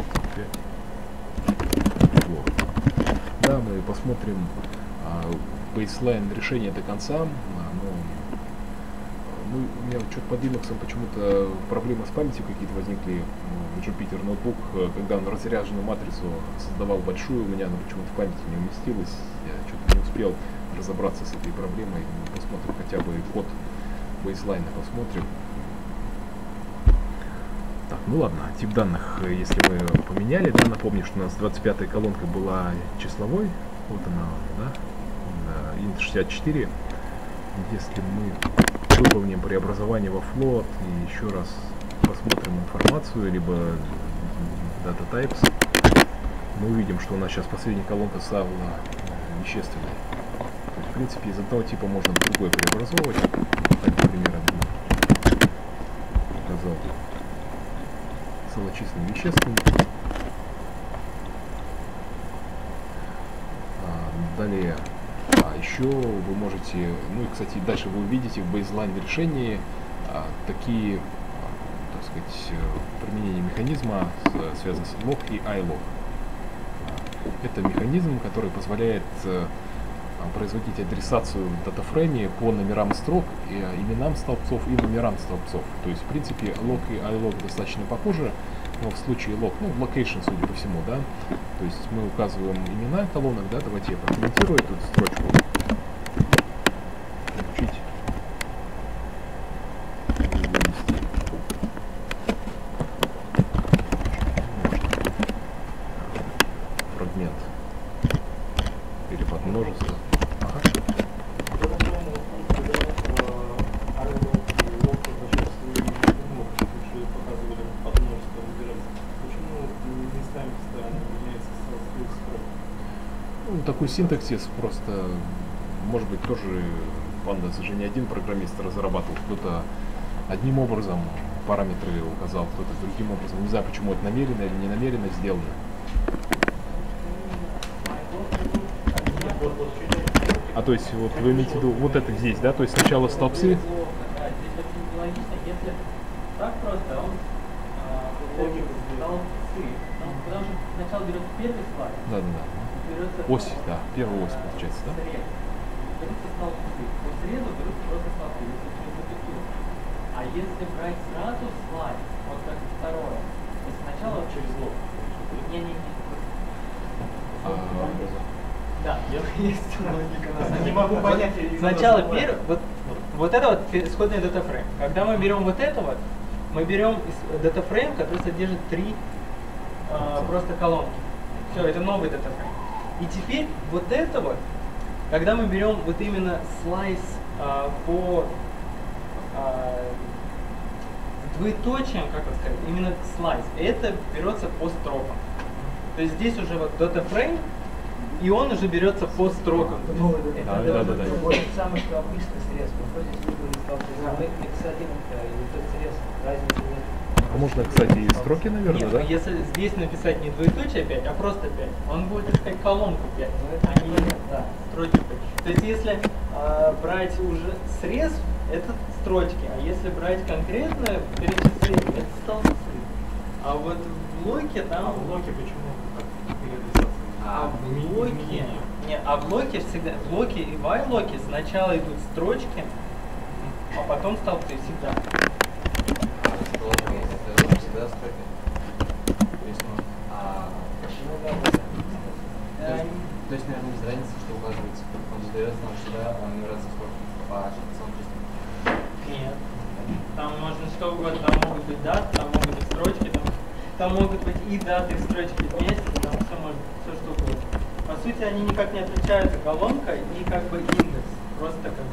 Speaker 2: Да, мы посмотрим, бейслайн решения до конца, а, но ну, у меня что-то под Linux почему-то проблемы с памятью какие-то возникли. В Jupyter ноутбук, когда он разряженную матрицу создавал большую, у меня она почему-то в памяти не уместилась. Я что-то не успел разобраться с этой проблемой. Посмотрим хотя бы код бейслайна, посмотрим. Так, ну ладно, тип данных, если мы поменяли, да, напомню, что у нас двадцать пятая колонка была числовой, вот она, да, int шестьдесят четыре. Если мы выполним преобразование во float и еще раз посмотрим информацию, либо data types, мы увидим, что у нас сейчас последняя колонка стала вещественной. То есть, в принципе, из одного типа можно в другой преобразовывать. Так, например, показал целочисленный вещественный. А, далее. А еще вы можете, ну и, кстати, дальше вы увидите в бейзлайн решении а, такие, а, так сказать, применение механизма, с, связанного с log и ilog. Это механизм, который позволяет а, производить адресацию в датафрейме по номерам строк, и, а, именам столбцов и номерам столбцов. То есть, в принципе, log и ilog достаточно похожи, но в случае log, ну, location, судя по всему, да, то есть мы указываем имена колонок, да, давайте я прокомментирую эту строчку. Включить. Фрагмент. Перепад множества. Ага. Ну, такой синтаксис просто, может быть, тоже Pandas же не один программист разрабатывал, кто-то одним образом параметры указал, кто-то другим образом. Не знаю, почему это намеренно или не намеренно сделано. А то есть вот вы имеете в виду вот это здесь, да? То есть сначала столбцы.
Speaker 4: Да, здесь очень логично, если так просто, он столбцы. Потому что сначала берет первый слайд.
Speaker 2: Да, да, да. Ось, да, первая ось получается, да?
Speaker 4: Срез. Берутся столбцы. По срезу берутся просто столбцы, если через запятую. А если брать сразу слайд, вот как второе, то сначала через лог. Не-не-не. Да, есть логика.
Speaker 3: Не могу понять.
Speaker 4: Сначала первый, вот, вот это вот исходный датафрейм. Когда мы берем вот это вот, мы берем датафрейм, который содержит три э, просто колонки. Все, это новый датафрейм. И теперь вот это вот, когда мы берем вот именно слайс э, по э, двоеточием, как это сказать, именно слайс, это берется по строкам. То есть здесь уже вот датафрейм, и он уже берется по строкам.
Speaker 2: Да, да, да, да.
Speaker 3: Вот это самое, что обычный срез. Вот здесь выбрали столбцы. Фиксативный или тот срез, разницы нет.
Speaker 2: А можно, кстати, и строки, наверное,
Speaker 4: Нет,
Speaker 2: да?
Speaker 4: если здесь написать не двоеточие пять, а просто пять, он будет искать колонку пять, а не да, строчки пять. То есть если э, брать уже срез, это строчки, а если брать конкретное перечисление, это столбцы. А вот в блоке там...
Speaker 5: А в блоке почему?
Speaker 4: А в блоке... Не, а в блоке всегда... В блоке и в айлоке сначала идут строчки, а потом столбцы всегда.
Speaker 3: Всегда строки. А почему да?
Speaker 4: Да,
Speaker 3: То есть, наверное, без разницы, что указывается. Он задается нам всегда нумерация строчки. По сам чисто.
Speaker 4: Нет. Там можно что угодно, там могут быть даты, там могут быть строчки, там, там могут быть и даты, и строчки вместе, там все может, все что угодно. По сути, они никак не отличаются, колонка и как бы индекс. Просто как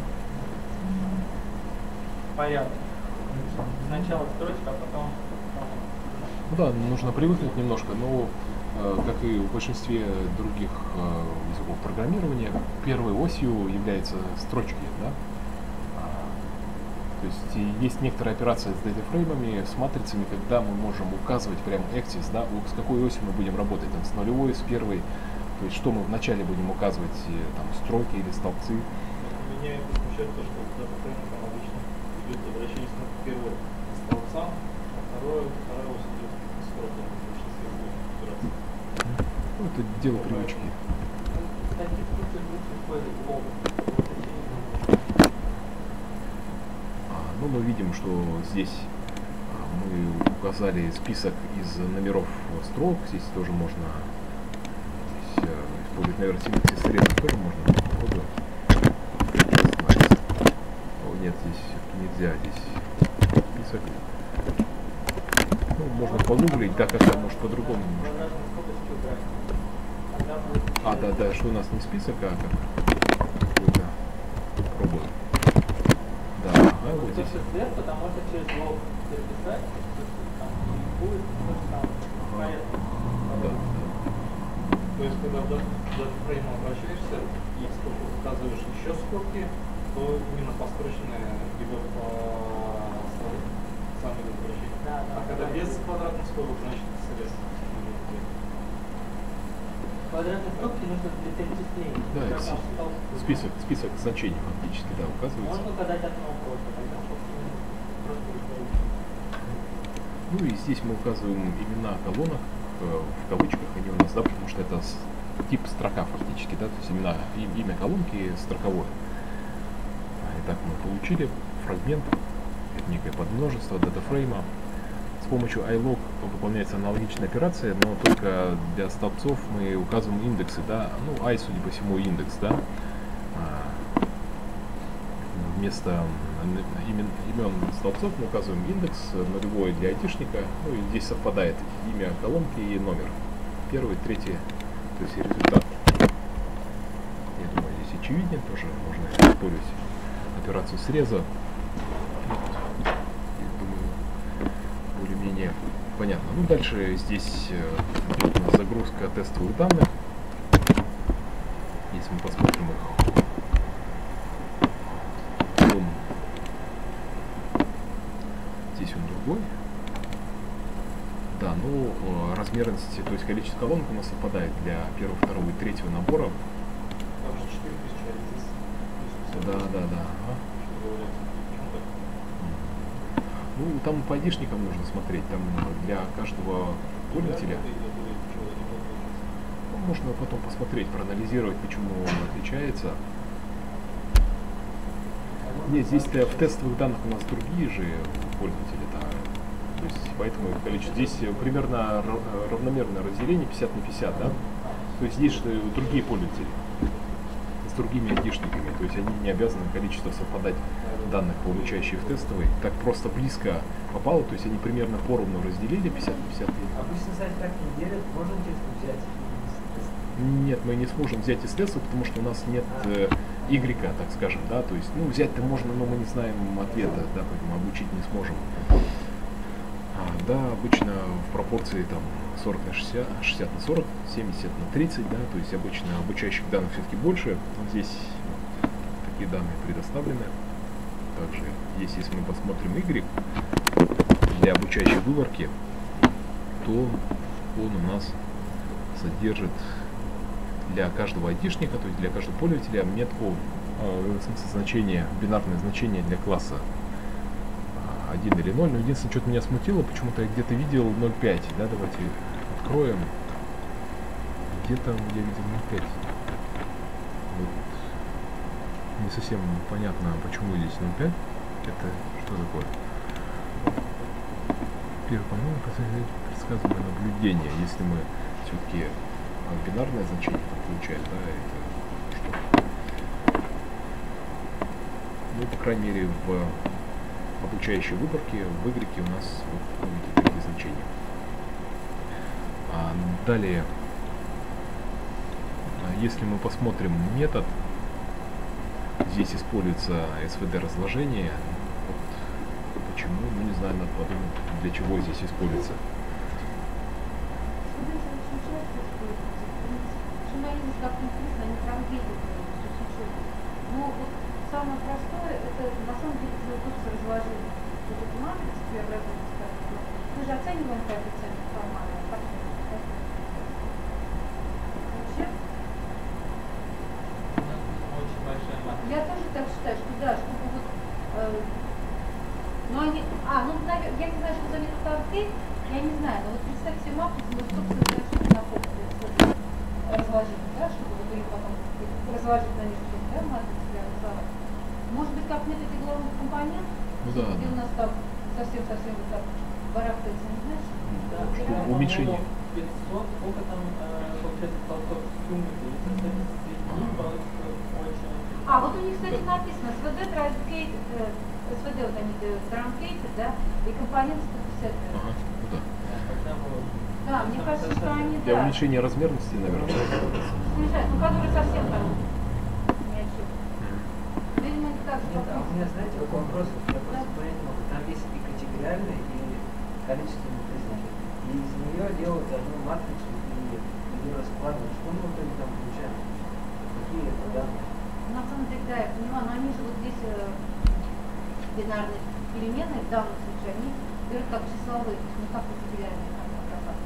Speaker 4: порядок. Сначала строчка, а потом...
Speaker 2: Ну да, нужно привыкнуть немножко, но э, как и в большинстве других э, языков программирования, первой осью являются строчки, да? А, то есть и есть некоторая операция с датафреймами, с матрицами, когда мы можем указывать прям axis, да, с какой осью мы будем работать, там, с нулевой, с первой, то есть что мы вначале будем указывать, там, строки или столбцы.
Speaker 5: Меня это смущает то, что датафрейм там обычно идет обращение к первому столбцам, а второе, вторая ось идет к строкам, потому что все будут опираться.
Speaker 2: Ну, это дело привычки.
Speaker 4: Кстати, тут входит лог.
Speaker 2: ну, мы видим, что здесь а, мы указали список из номеров строк. Здесь тоже можно здесь, а, использовать, наверное, синтаксис средств тоже можно попробовать. О, нет, здесь все-таки нельзя. Здесь список. Ну, можно погуглить, так как может по-другому немножко. А, да, да, что у нас не список, а как какой-то пробуем. Да, ага, вот здесь.
Speaker 4: Сверху там можно через блок переписать, там будет там понятно.
Speaker 2: Да,
Speaker 5: То есть, когда в датафрейм обращаешься и сколько указываешь еще скобки, то именно построчные идут по самой обращению.
Speaker 4: Да, да,
Speaker 5: а когда
Speaker 4: да.
Speaker 5: без квадратных скобок, значит срез.
Speaker 4: Квадратные скобки нужно для перечисления.
Speaker 2: да,
Speaker 4: Прям
Speaker 2: си-
Speaker 4: там стол-
Speaker 2: список, список значений фактически, да, указывается.
Speaker 4: Можно указать одно просто, тогда просто выставить.
Speaker 2: Ну и здесь мы указываем имена колонок, э, в кавычках они у нас, да, потому что это с- тип строка фактически, да, то есть имена, и- имя колонки строковое. А, Итак, мы получили фрагмент, это некое подмножество датафрейма. С помощью iLog выполняется аналогичная операция, но только для столбцов мы указываем индексы, да, ну, i, судя по всему, индекс, да, А, вместо имен, имен столбцов мы указываем индекс, нулевой для айтишника, ну и здесь совпадает имя колонки и номер, первый, третий, то есть результат. Я думаю, здесь очевиднее, тоже можно использовать операцию среза. Более-менее понятно. Ну, дальше здесь э, идет у нас загрузка тестовых данных. Если мы посмотрим их, он, здесь он другой. Да, ну, э, размерность, то есть количество колонок у нас совпадает для первого, второго и третьего набора.
Speaker 5: Там же четыре тысячи, а здесь
Speaker 2: Да, да, да. Ага.
Speaker 5: что говорят. Почему так?
Speaker 2: Ну, там по айдишникам нужно смотреть, там для каждого пользователя. Ну, можно потом посмотреть, проанализировать, почему он отличается. Нет, здесь в тестовых данных у нас другие же пользователи, да. То есть поэтому их количество. Здесь примерно ра- равномерное разделение пятьдесят на пятьдесят, да. То есть здесь же другие пользователи с другими айдишниками, то есть они не обязаны количество совпадать данных, получающих в тестовый. Так просто близко попало, то есть они примерно поровну разделили пятьдесят на пятьдесят.
Speaker 3: Обычно сайт так не делят, можно текст взять и
Speaker 2: Нет, мы не сможем взять из теста, потому что у нас нет э, Y, так скажем, да, то есть, ну, взять-то можно, но мы не знаем ответа, да, поэтому обучить не сможем. А, да, обычно в пропорции там сорок на шестьдесят, шестьдесят на сорок, семьдесят на тридцать, да, то есть обычно обучающих данных все-таки больше, но здесь вот, такие данные предоставлены. Также, есть, если мы посмотрим Y для обучающей выборки, то он у нас содержит для каждого айтишника, то есть для каждого пользователя, метку, э, в смысле, значение, бинарное значение для класса э, один или ноль. Но единственное, что-то меня смутило, почему-то я где-то видел ноль пять, да, давайте откроем. Где-то я видел ноль пять. Вот. Не совсем понятно, почему здесь ноль пять. Это что такое? Первое, по-моему, предсказуемое наблюдение. Если мы все-таки бинарное значение получаем, да, это что? Ну, по крайней мере, в обучающей выборке, в Y у нас вот, видите, такие значения. А далее, если мы посмотрим метод, здесь используется эс ви ди разложение. Вот, почему? Ну, не знаю, надо подумать, для чего здесь используется.
Speaker 1: Как написано, они там видят но вот самое простое, это на самом деле просто разложение. Вот эта матрица преобразуется. Мы же оцениваем коэффициент формата. Вообще,
Speaker 4: Очень большая матрица.
Speaker 1: я тоже так считаю, что да, чтобы вот, э, но они, а, ну, наверное, я не знаю, что за метод я не знаю, но вот представьте себе матрицу, но собственно, значит, на фокусе разложение, да, чтобы вот ее потом разложить на несколько, да, матрицу преобразовать. Может быть, как в методе главных компонентов,
Speaker 2: Ну да,
Speaker 1: И у
Speaker 2: да.
Speaker 1: нас там совсем-совсем вот так барахтается, не знаешь?
Speaker 4: Да,
Speaker 2: Что
Speaker 4: да,
Speaker 2: уменьшение.
Speaker 4: по-моему, пятьсот, сколько там э, получается толков суммы, и соединить получится очень...
Speaker 1: А, вот у них, кстати, написано эс ви ди Trade, эс ви ди, вот они дают Truncated, да, и компонент сто пятьдесят.
Speaker 2: Ага, ну да.
Speaker 4: Когда мы-
Speaker 1: Да, мне кажется, что они,
Speaker 2: Для
Speaker 1: да,
Speaker 2: уменьшения размерности, наверное.
Speaker 1: снижают, ну, которые совсем там ни о чем. Видимо, не так
Speaker 3: Нет, а у меня, знаете, вот вопрос, я
Speaker 1: Да.
Speaker 3: просто понять не могу. Там есть и категориальные, и количественные признаки. И из нее делают одну матрицу и ее раскладывают. Что мы в итоге там получаем? Какие это данные?
Speaker 1: На самом деле, да, я поняла, но они же вот здесь э, бинарные переменные, в данном случае, они берут как числовые, то есть не как категориальные, как оказалось.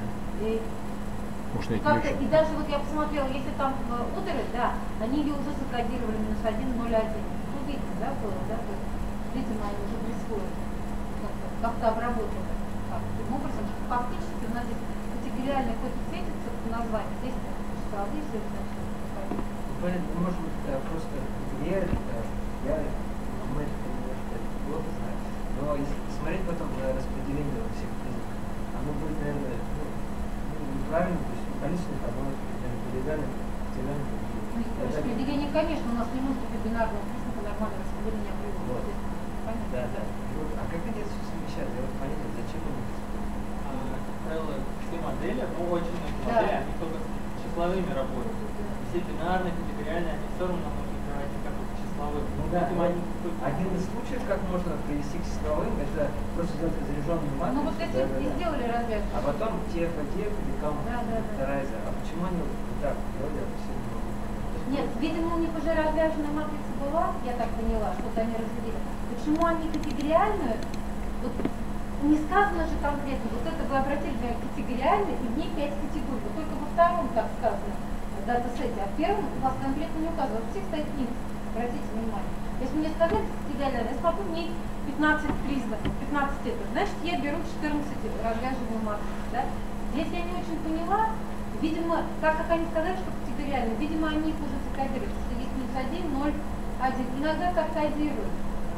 Speaker 1: И
Speaker 2: Может, я
Speaker 1: как-то,
Speaker 2: не
Speaker 1: и даже вот я посмотрела, если там в ударе, да, они ее уже закодировали минус один, ноль, один. Ну, видите, да, было, да, то есть, видимо, они уже присвоили, как-то, как-то обработали. Так, таким образом, что фактически у нас здесь категориальный коэффициент по названию, здесь числовые, все это значит,
Speaker 3: Ну, понятно, ну, может быть, это просто реально, я математику немножко плохо знаю. Но если посмотреть потом на распределение вот всех признаков, оно будет, наверное, ну, ну, неправильно, то есть у количественных одно распределение, распределение.
Speaker 1: Ну, и распределение, конечно, у нас не может быть бинарного признака нормального распределения приводит.
Speaker 3: Вот.
Speaker 1: Понятно?
Speaker 3: Да, да. И вот, а как они это все совмещают? Я вот понять, зачем они это
Speaker 4: А, как правило, все модели, ну очень многие
Speaker 1: Да.
Speaker 4: модели, они только с числовыми работают. Все бинарные, категориальные, они все равно нужно говорить как вот числовые.
Speaker 3: Ну да,
Speaker 4: Этим
Speaker 3: вот
Speaker 4: они какой-то-
Speaker 3: один из случаев, как можно привести к числовым, это просто сделать разряженную матрицу.
Speaker 1: Ну вот эти
Speaker 3: да, да,
Speaker 1: и
Speaker 3: да.
Speaker 1: сделали развязку.
Speaker 3: А потом те по те become
Speaker 1: Да, да, да.
Speaker 3: векторайзер. А почему они вот так делали, я вообще не могу понять.
Speaker 1: Нет, видимо, у них уже развязанная матрица была, я так поняла, что-то они разделили. Почему они категориальную, вот не сказано же конкретно, вот это вы обратили внимание, категориальную, и в ней пять категорий. Вот только во втором так сказано, в датасете, а в первом у вас конкретно не указано. Вот все стоит минус, обратите внимание. Если мне сказали категориальную, я смотрю, в ней пятнадцать признаков, пятнадцать это, значит, я беру четырнадцать развязанную матрицу, да? Здесь я не очень поняла, видимо, так как они сказали, что категориально, видимо, они их уже закодируют, что есть минус один, ноль, один. Иногда так кодируют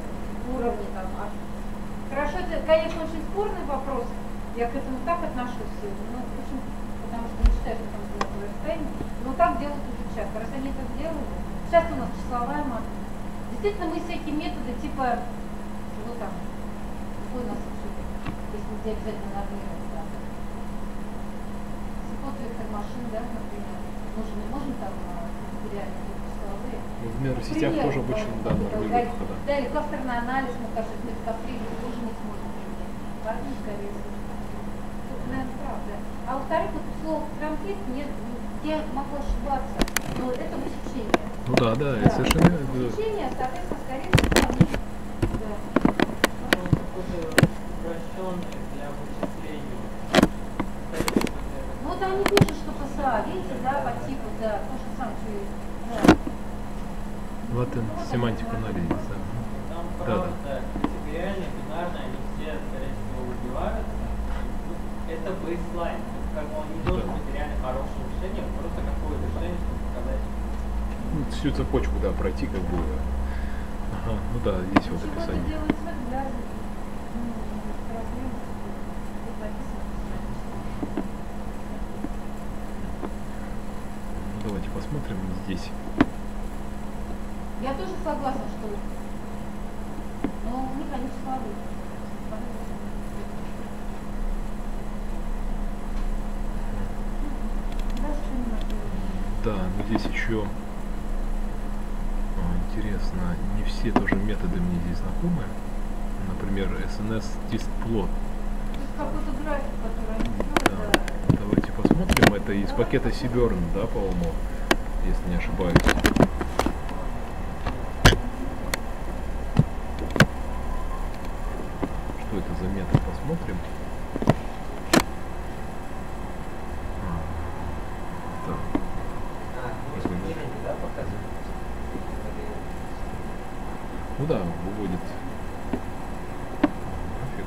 Speaker 1: уровни там. А хорошо, это, конечно, очень спорный вопрос, я к этому так отношусь, ну, в общем, потому что не считаю, что там одинаковое расстояние, но так делают уже часто. Раз они это сделали, сейчас у нас числовая матрица. Действительно, мы всякие методы, типа, чего там, какой у нас еще, если где обязательно нормировать, да. Вот вектор машин, да, например. Мы же не можем там реально числовые.
Speaker 2: Ну, в нейросетях тоже обычно, да, нормируют, да.
Speaker 1: Да, или кластерный анализ, мы, кажется, мы кластерировать тоже не сможем применять. Поэтому, скорее всего. Тут, наверное, правда. А во-вторых, вот слово транкет, мне, я могу ошибаться, но это высечение.
Speaker 2: Ну да, да, это совершенно... да.
Speaker 1: Высечение, соответственно, скорее всего, они... Да.
Speaker 4: Ну, какой-то упрощенный для вычисления.
Speaker 1: Ну, вот они пишут, что ПСА, видите, да, по типу, да, то же самое, что и... Да.
Speaker 2: Вот он, семантику анализа.
Speaker 4: Там
Speaker 2: Да,
Speaker 4: просто категориальные, бинарные, они все, скорее всего, убиваются. Ну, это бейслайн. То есть, как бы он не должен быть реально хорошим решением, просто какое-то решение, чтобы сказать.
Speaker 2: Ну, всю цепочку, да, пройти как бы. Ага, ну да, здесь вот
Speaker 1: Чего это
Speaker 2: описание.
Speaker 1: делается для ну, проблем? Тут написано, что
Speaker 2: Ну, давайте посмотрим здесь.
Speaker 1: я тоже согласна, что но у них они слабые. Дальше не могу.
Speaker 2: Да, но здесь еще а, интересно, не все тоже методы мне здесь знакомы. Например, эс эн эс Distplot.
Speaker 1: То есть какой-то график, который они
Speaker 2: Да.
Speaker 1: делают, да.
Speaker 2: Давайте посмотрим. Это из пакета Seaborn, да, по-моему, если не ошибаюсь. Что это за метод? Посмотрим. А, так.
Speaker 3: А, распределение, да, показывает?
Speaker 2: Ну да, выводит график.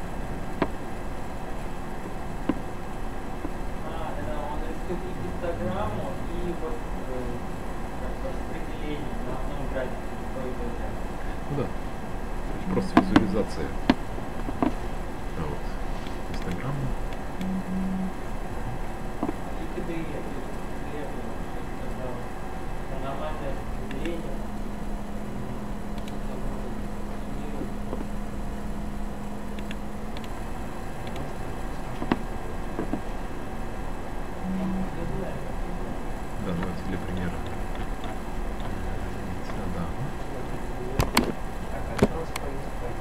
Speaker 4: А, это он рисует и гистограмму, и вот э, как бы распределение на одном графике. То и то.
Speaker 2: Ну да. То есть просто визуализация. Да, вот. Инстаграма. Да, давайте для примера. Да.
Speaker 3: Так, а что у вас происходит?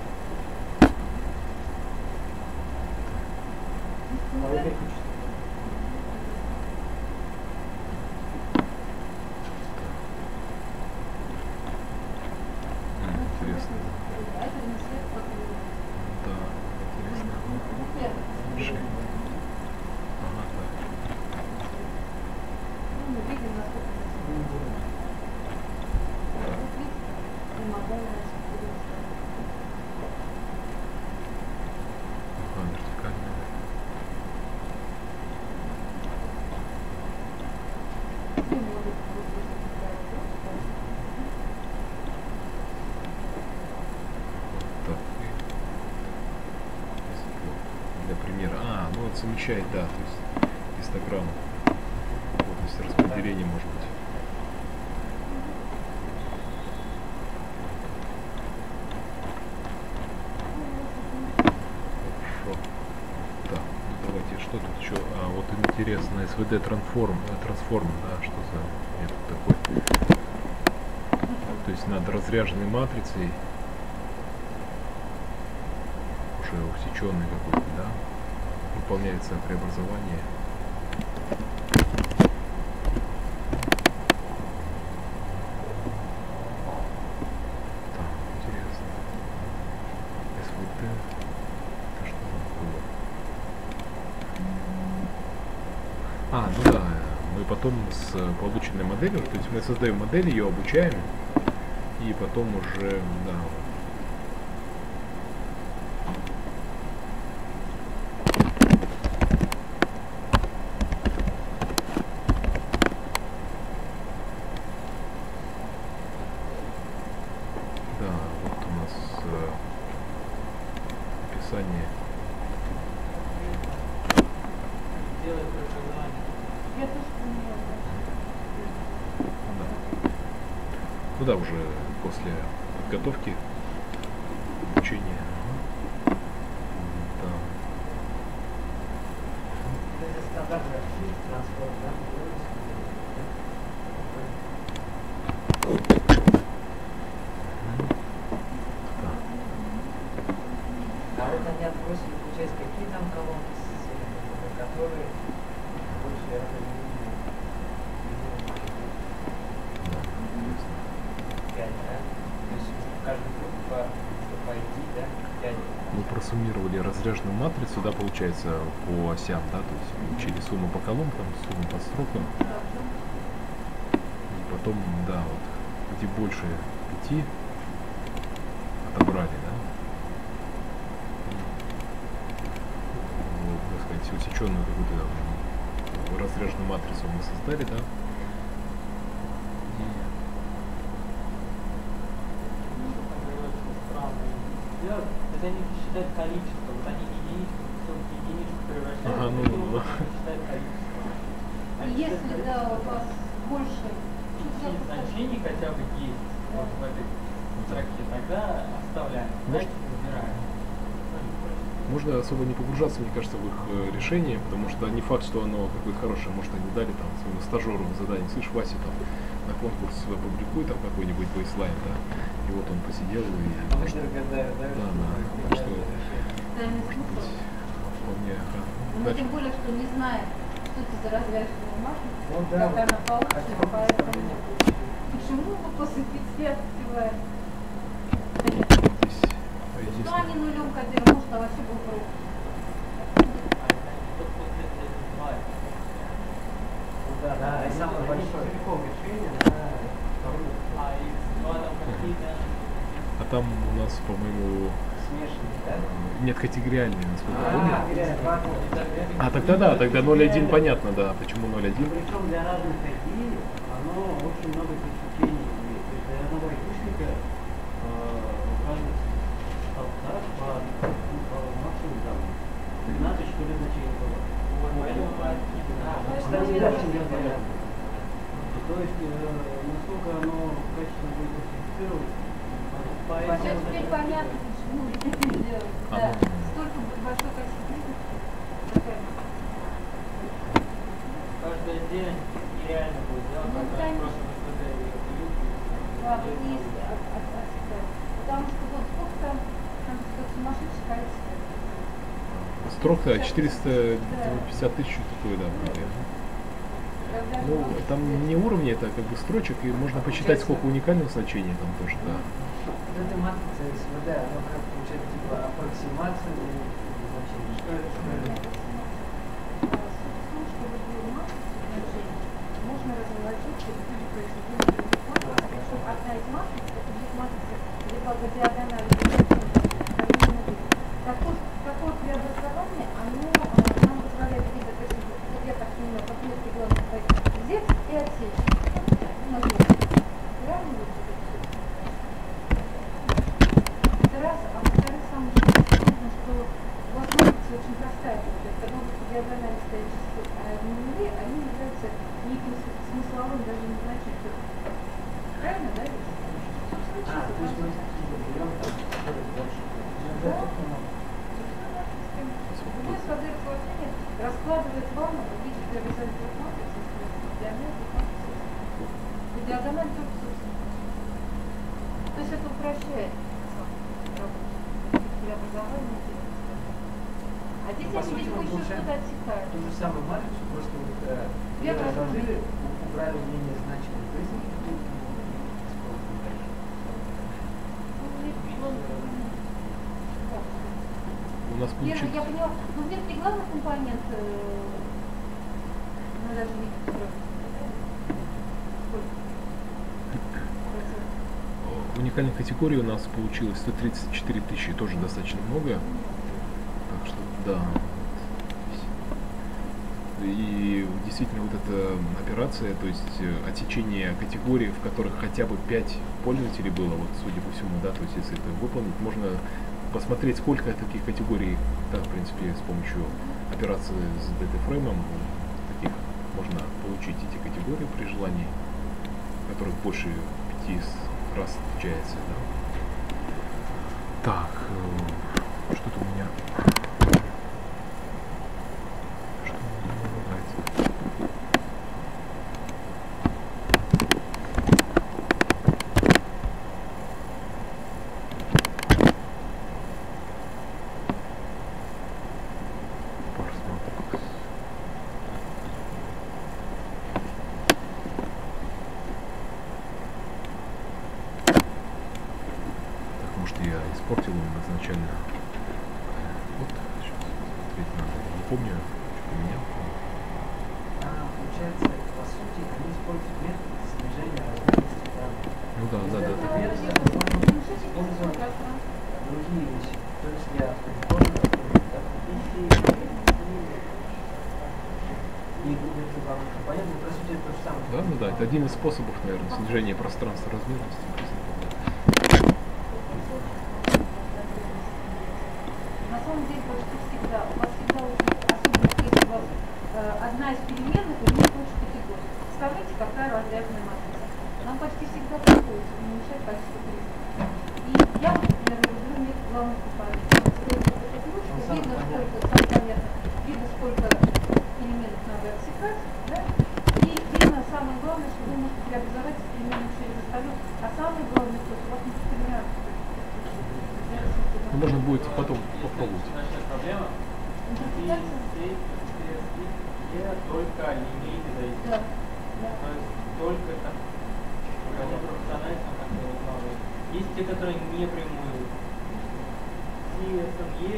Speaker 3: А вы переключите.
Speaker 2: Интересно. Да, интересно. Шея. Ага, да.
Speaker 1: Ну, мы видим, насколько
Speaker 2: Ага, вертикальная. Так, и если вот для примера. А, ну вот замечает, да, то есть Инстаграм. Вот, то есть распределение может быть. Хорошо. Так, ну давайте, что тут еще? А, вот интересно, эс ви ди трансформ, трансформ, да, что за метод такой? То есть над разряженной матрицей, уже усеченный какой-то, да, выполняется преобразование. Так, интересно. эс ви ди. Это что было? А, ну да, мы потом с полученной моделью, то есть мы создаем модель, ее обучаем, и потом уже, да, да, вот у нас э, описание.
Speaker 4: Делай преобразование.
Speaker 1: Я тоже поняла.
Speaker 2: Да. Ну да, уже после подготовки, обучения. Ага. Да.
Speaker 3: Это стандартный shift трансформ, да?
Speaker 2: Да.
Speaker 3: А вот они отбросили, получается, какие там колонки, с- которые больше разделены.
Speaker 2: Да, интересно.
Speaker 3: пять, да? То есть каждый круг по, по ай ди, да, пять.
Speaker 2: Мы просуммировали разряженную матрицу, да, получается, по осям, да, то есть получили сумму по колонкам, сумму по строкам. И потом, да, вот, где больше пяти отобрали, да. Вот, так сказать, усеченную какую-то там разряженную матрицу мы создали, да. И
Speaker 4: Сделать, это они считают количество, вот они единичку, все-таки единичку превращают,
Speaker 2: Ага, ну,
Speaker 4: таким
Speaker 2: ну,
Speaker 4: образом считают количество. А
Speaker 1: И если, да, у вас больше
Speaker 4: пяти значений хотя бы есть вот в этой строке, тогда оставляем,
Speaker 2: Может-
Speaker 4: значит, выбираем.
Speaker 2: можно особо не погружаться, мне кажется, в их э, решение, потому что не факт, что оно какое-то хорошее. Может, они дали там своему стажеру задание: слышь, Вася, там на конкурс опубликуй там какой-нибудь бейслайн, да, и вот он посидел и
Speaker 3: А
Speaker 2: может,
Speaker 3: мы гадаем, да?
Speaker 2: да, да, так что
Speaker 1: тайный смысл.
Speaker 2: вполне, ага.
Speaker 1: Но
Speaker 2: Дальше.
Speaker 1: тем более, что не знает, что это за разряженная матрица,
Speaker 3: Ну да,
Speaker 1: как она
Speaker 3: вот.
Speaker 1: получится,
Speaker 3: А
Speaker 1: поэтому
Speaker 3: теперь
Speaker 1: почему вы после пяти отсеваете?
Speaker 2: Здесь,
Speaker 1: Ну,
Speaker 2: единственное,
Speaker 1: они нулем кодируют, может, а вообще был круг.
Speaker 3: Ну да, да, и самое большое. Целиком решение на вторую
Speaker 4: А из два там какие-то...
Speaker 2: а там у нас, по-моему,
Speaker 3: смешанный, да?
Speaker 2: нет категориальной, насколько я
Speaker 3: А,
Speaker 2: помню.
Speaker 3: реально, два кода.
Speaker 2: А тогда да, тогда ноль один понятно, да, почему ноль один.
Speaker 6: Причем для разных ай ди оно очень много пересечений имеет. То есть для одного айдишника э, в разных
Speaker 3: Кстати,
Speaker 1: момент
Speaker 3: да,
Speaker 1: очень
Speaker 3: всегда
Speaker 1: понятно.
Speaker 3: понятно.
Speaker 6: То есть, э, насколько оно качественно будет классифицировать, по
Speaker 1: Все
Speaker 6: этому
Speaker 1: теперь
Speaker 6: даже
Speaker 1: понятно, почему вы это делаете.
Speaker 2: А,
Speaker 1: Да,
Speaker 2: ну.
Speaker 1: столько большое количество бизнеса.
Speaker 4: Каждый день нереально будет делать,
Speaker 1: Ну,
Speaker 4: когда
Speaker 1: конечно.
Speaker 4: просто на СВД ее дают.
Speaker 1: Да, вот есть от- от- от- потому что вот сколько там, там что-то сумасшедшее количество.
Speaker 2: Строк-то четыреста пятьдесят тысяч, такое, да, наверное.
Speaker 1: Когда
Speaker 2: Ну,
Speaker 1: много
Speaker 2: там
Speaker 1: всего.
Speaker 2: не уровни, это как бы строчек, и можно посчитать, сколько уникальных значений там тоже, да.
Speaker 3: Вот эта матрица СВД, она как получается типа аппроксимация значения. Что это? Что это?
Speaker 1: Можно разложить, чтобы были произведены матрицы, чтобы одна из матриц, это будет матрица либо по диагонали, либо по горизонтали. Такое, такое преобразование, оно а, нам позволяет видеть, то есть, вот я так понимаю, как метки главных взять и отсечь. Ну, реально вот это все. Это раз, а во-вторых, самое важное, что у вас матрица очень простая, то есть, когда вы по диагонали стоят часы, а нули, они являются неким смысловым даже незначительным. Правильно, да?
Speaker 3: А, то есть мы типа берем там что-то больше.
Speaker 1: Да. Любое свободное положение раскладывает вам в виде горизонтальных матриц, диагональных матриц. И диагональ только собственно. То есть это упрощает работу. Преобразование делать. А здесь
Speaker 3: По
Speaker 1: я
Speaker 3: сути,
Speaker 1: видимо
Speaker 3: мы
Speaker 1: еще
Speaker 3: получаем
Speaker 1: что-то отсекаю.
Speaker 3: ту же самую матрицу, просто вот э,
Speaker 1: Две
Speaker 3: ее разложили,
Speaker 1: разные.
Speaker 3: у- убрали менее значимые признаки, и тут используем дальше.
Speaker 2: У нас
Speaker 1: Первый,
Speaker 2: получится...
Speaker 1: я поняла, ну верхний главный компонент, э, мы даже видим, сколько. Процентов.
Speaker 2: Уникальных категорий у нас получилось сто тридцать четыре тысячи, тоже достаточно много. Так что, да. И действительно вот эта операция, то есть э, отсечение категорий, в которых хотя бы пять пользователей было, вот судя по всему, да, то есть если это выполнить, можно посмотреть, сколько таких категорий, да, в принципе, с помощью операции с датафреймом таких можно получить эти категории при желании, которых больше пяти раз встречается, да. Так, э, что-то у меня... Что мне не нравится? Парсматикс. Так, может, я испортил его изначально. Вот, сейчас смотреть надо. Не помню, что поменял.
Speaker 3: А, получается, по сути, они используют метод снижения размерности данных.
Speaker 2: Ну да, да, да, да.
Speaker 3: Метод можно использовать другие вещи. То есть я тоже и это главный компонент, но по сути это то же самое.
Speaker 2: Да, ну да, это один из способов, наверное, снижения пространства размерности.
Speaker 1: На самом деле почти всегда, у вас всегда очень, особенно если у вас э, одна из переменных, у нее больше категорий. Представляете, какая разрядная матрица. Нам почти всегда приходится уменьшать количество признаков. И я, например, люблю метод главных компонентов. Видно, сколько, сам понятно, видно, сколько переменных надо отсекать, да? И видно, самое главное, что вы можете преобразовать эти переменные через остальное. А самое главное, что у вас не терминат.
Speaker 2: Ну, можно будет потом попробовать.
Speaker 4: Наша проблема
Speaker 1: Интерпретация?
Speaker 4: только линейки зависит.
Speaker 1: Да. Да.
Speaker 4: То есть только там, они пропорциональны, там, как я узнал. Есть те, которые не прямую. си эс эм и,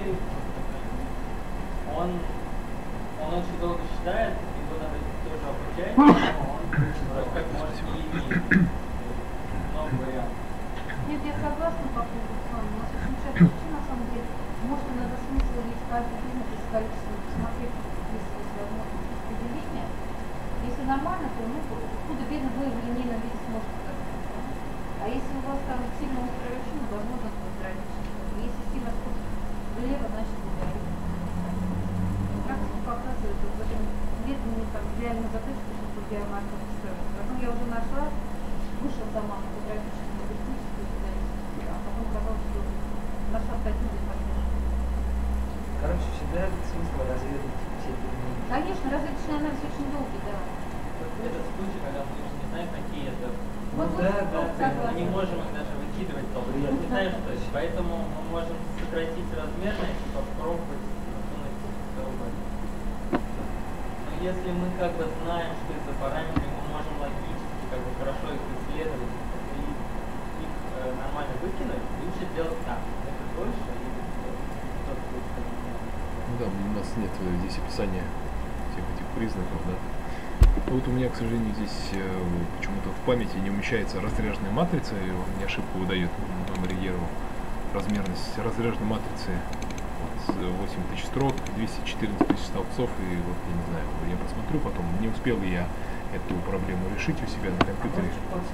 Speaker 4: он, он очень долго считает, его надо тоже обучать, но он как может и имеет много вариантов.
Speaker 1: Нет, я согласна по поводу с вами. У нас очень часто вообще, на самом деле, может, иногда смысл есть каждый признак из количества посмотреть, если есть возможность распределения. Если нормально, то ну, откуда видно, вы в линейном виде сможете так. А если у вас там сильно острая вершина, возможно, это ограничено. Если сильно влево, значит, вы практика показывает, вот в этом летом там две реально затычку, чтобы биомаркер строить. Потом я уже нашла, вышла сама фотографическую, логистическую журналистику, а потом оказалось, что нашла статью для поддержки.
Speaker 3: Короче, всегда смысл разведать все перемены.
Speaker 1: Конечно, разведочный анализ очень долгий, да.
Speaker 4: Этот случай, когда мы уже не знаем, какие это.
Speaker 3: Ну
Speaker 1: Вот
Speaker 3: да,
Speaker 1: вот
Speaker 3: да,
Speaker 1: вот
Speaker 3: да.
Speaker 1: согласна.
Speaker 4: Мы не можем их даже выкидывать толком. Мы не знаем, что это. Поэтому мы можем сократить размерность и попробовать засунуть другой. Но если мы как бы знаем, что это параметры, мы можем логически как бы хорошо их исследовать и их э, нормально выкинуть, лучше делать так. Это дольше и тот случай.
Speaker 2: Ну да, у нас нет э, здесь описания всех этих признаков, да. Вот у меня, к сожалению, здесь э, почему-то в памяти не умещается разряженная матрица, и он мне ошибку выдает Мемориеру. Размерность разряженной матрицы вот, восемь тысяч строк, двести четырнадцать тысяч столбцов, и вот я не знаю, я посмотрю потом, не успел я эту проблему решить у себя на компьютере.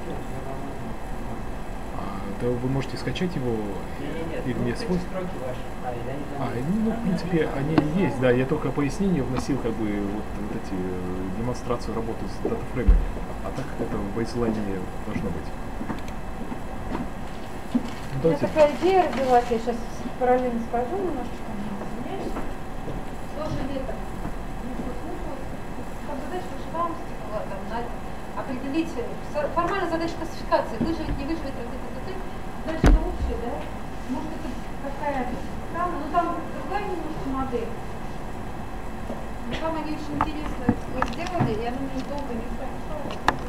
Speaker 2: А, да вы можете скачать его или мне свой? А, ну, в принципе, они есть, да, я только пояснение вносил, как бы, вот, вот эти, э, демонстрацию работы с датафреймами, а так это в бейслайне должно быть. Ну,
Speaker 1: У меня
Speaker 2: давайте.
Speaker 1: такая идея родилась, я сейчас параллельно скажу немножечко, извиняюсь. Тоже лето. Как задача выживаемости была там, на, определить, формальная задача классификации, выживет, не выживет, вот это, вот это. Дальше это общее, да? Может это какая странная, ну там другая немножко модель. Но там они очень интересно вот сделали, и она мне долго не прошла.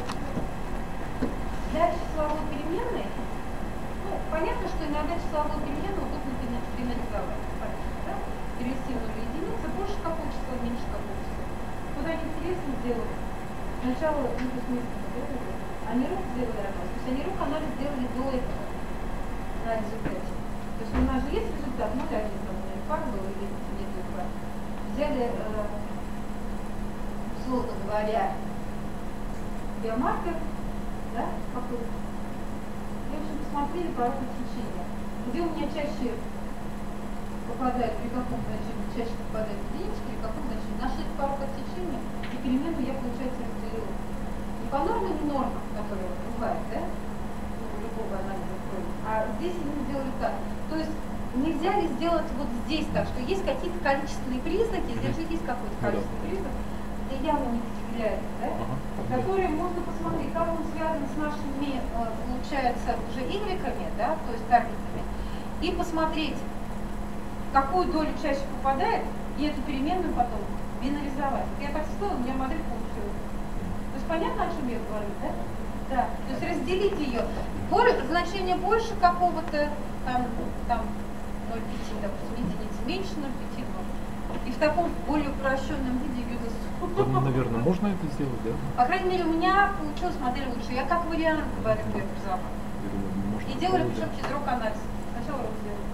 Speaker 1: Для числовой переменной, ну, понятно, что иногда числовую переменную удобно бинаризовать, да? Перевести в нуль единицы, больше какого числа, меньше какого числа. Куда они интересно сделали. Сначала ну, смысл сделали, они рук сделали анализ. То есть они рук анализ сделали до этого на результате. То есть у нас же есть результат, ну, один, например, пар был или нет пар. Взяли, э, условно говоря, биомаркер, да, какой-то. И, в общем, посмотрели порог течения. Где у меня чаще попадает, при каком значении чаще попадает единичка, при каком значении. Нашли порог течения, и перемену я, получается, разделила. Не по норме, не норма, которая бывает, да? Любого анализа крови. А здесь они сделали так. То есть нельзя ли сделать вот здесь так, что есть какие-то количественные признаки, здесь же есть какой-то количественный признак, где явно не категориальный, да?
Speaker 2: Ага.
Speaker 1: Который можно посмотреть, как он связан с нашими, получается, уже игреками, да, то есть таргетами, и посмотреть, какую долю чаще попадает, и эту переменную потом бинаризовать. Я так сделала, у меня модель получилась. То есть понятно, о чем я говорю, да? Да. То есть разделить ее. Значение больше какого-то, там, там ноль целых пять, допустим, единицы меньше ноль целых пять, ноль. И в таком более упрощенном виде ее засунуть.
Speaker 2: Ну, наверное, можно это сделать, да?
Speaker 1: По крайней мере, у меня получилась модель лучше. Я как вариант говорю преобразовала.
Speaker 2: Я думаю, можно
Speaker 1: И делали
Speaker 2: попробовать,
Speaker 1: причем
Speaker 2: да.
Speaker 1: через рок-анализ. Сначала рок сделали.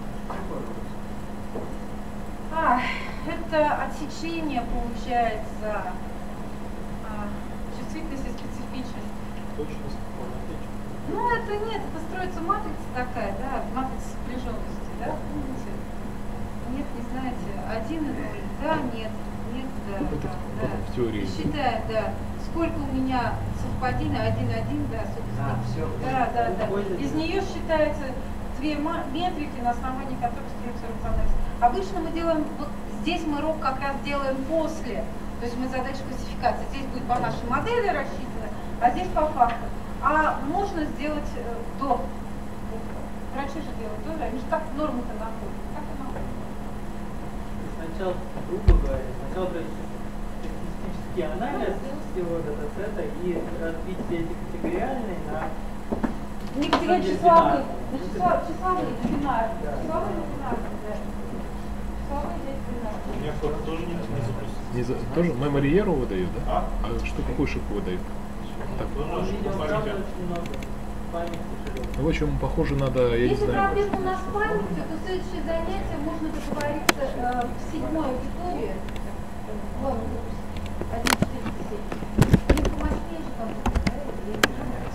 Speaker 1: А, это отсечение получается а, чувствительность и специфичность.
Speaker 5: Точность, полнотечность.
Speaker 1: Ну, это нет, это строится матрица такая, да, матрица сопряженности, да, помните? Нет, не знаете, один и ноль, да, нет, нет, да,
Speaker 2: Это
Speaker 1: да,
Speaker 2: потом
Speaker 1: да.
Speaker 2: в теории.
Speaker 1: И считает, да, сколько у меня совпадений, один, один, да,
Speaker 3: А,
Speaker 1: собственно.
Speaker 3: все.
Speaker 1: Да, да, да. Из нее считаются две ма- метрики, на основании которых строится рок-анализ. Обычно мы делаем, вот здесь мы рок как раз делаем после, то есть мы задачу классификации. Здесь будет по нашей модели рассчитано, а здесь по факту. А можно сделать э, до. Врачи же делают тоже, они же как норму-то находят. Как и находят.
Speaker 4: Сначала, грубо говоря, сначала то есть, статистический анализ всего датасета и разбить все эти категориальные на
Speaker 1: Не категории числовые, на числа- числовые, бинарные. Числовые, бинарные, да. Числовые, здесь
Speaker 5: У
Speaker 1: бинарные.
Speaker 5: меня кто-то тоже не, не запустил.
Speaker 2: Не за- тоже Мемориеру выдают, да?
Speaker 5: А?
Speaker 2: А что, какую ошибку выдают? Так.
Speaker 5: Тоже
Speaker 4: Он видел,
Speaker 5: ошибка
Speaker 4: правда,
Speaker 5: памяти.
Speaker 4: очень много памяти живет.
Speaker 2: Ну, в общем, похоже, надо, я не
Speaker 1: Если
Speaker 2: знаю.
Speaker 1: проблема у нас с памятью, то следующее занятие можно договориться э, в седьмой аудитории. Ладно, один четыре семь. Не помощнее же там будет, да? Или нет?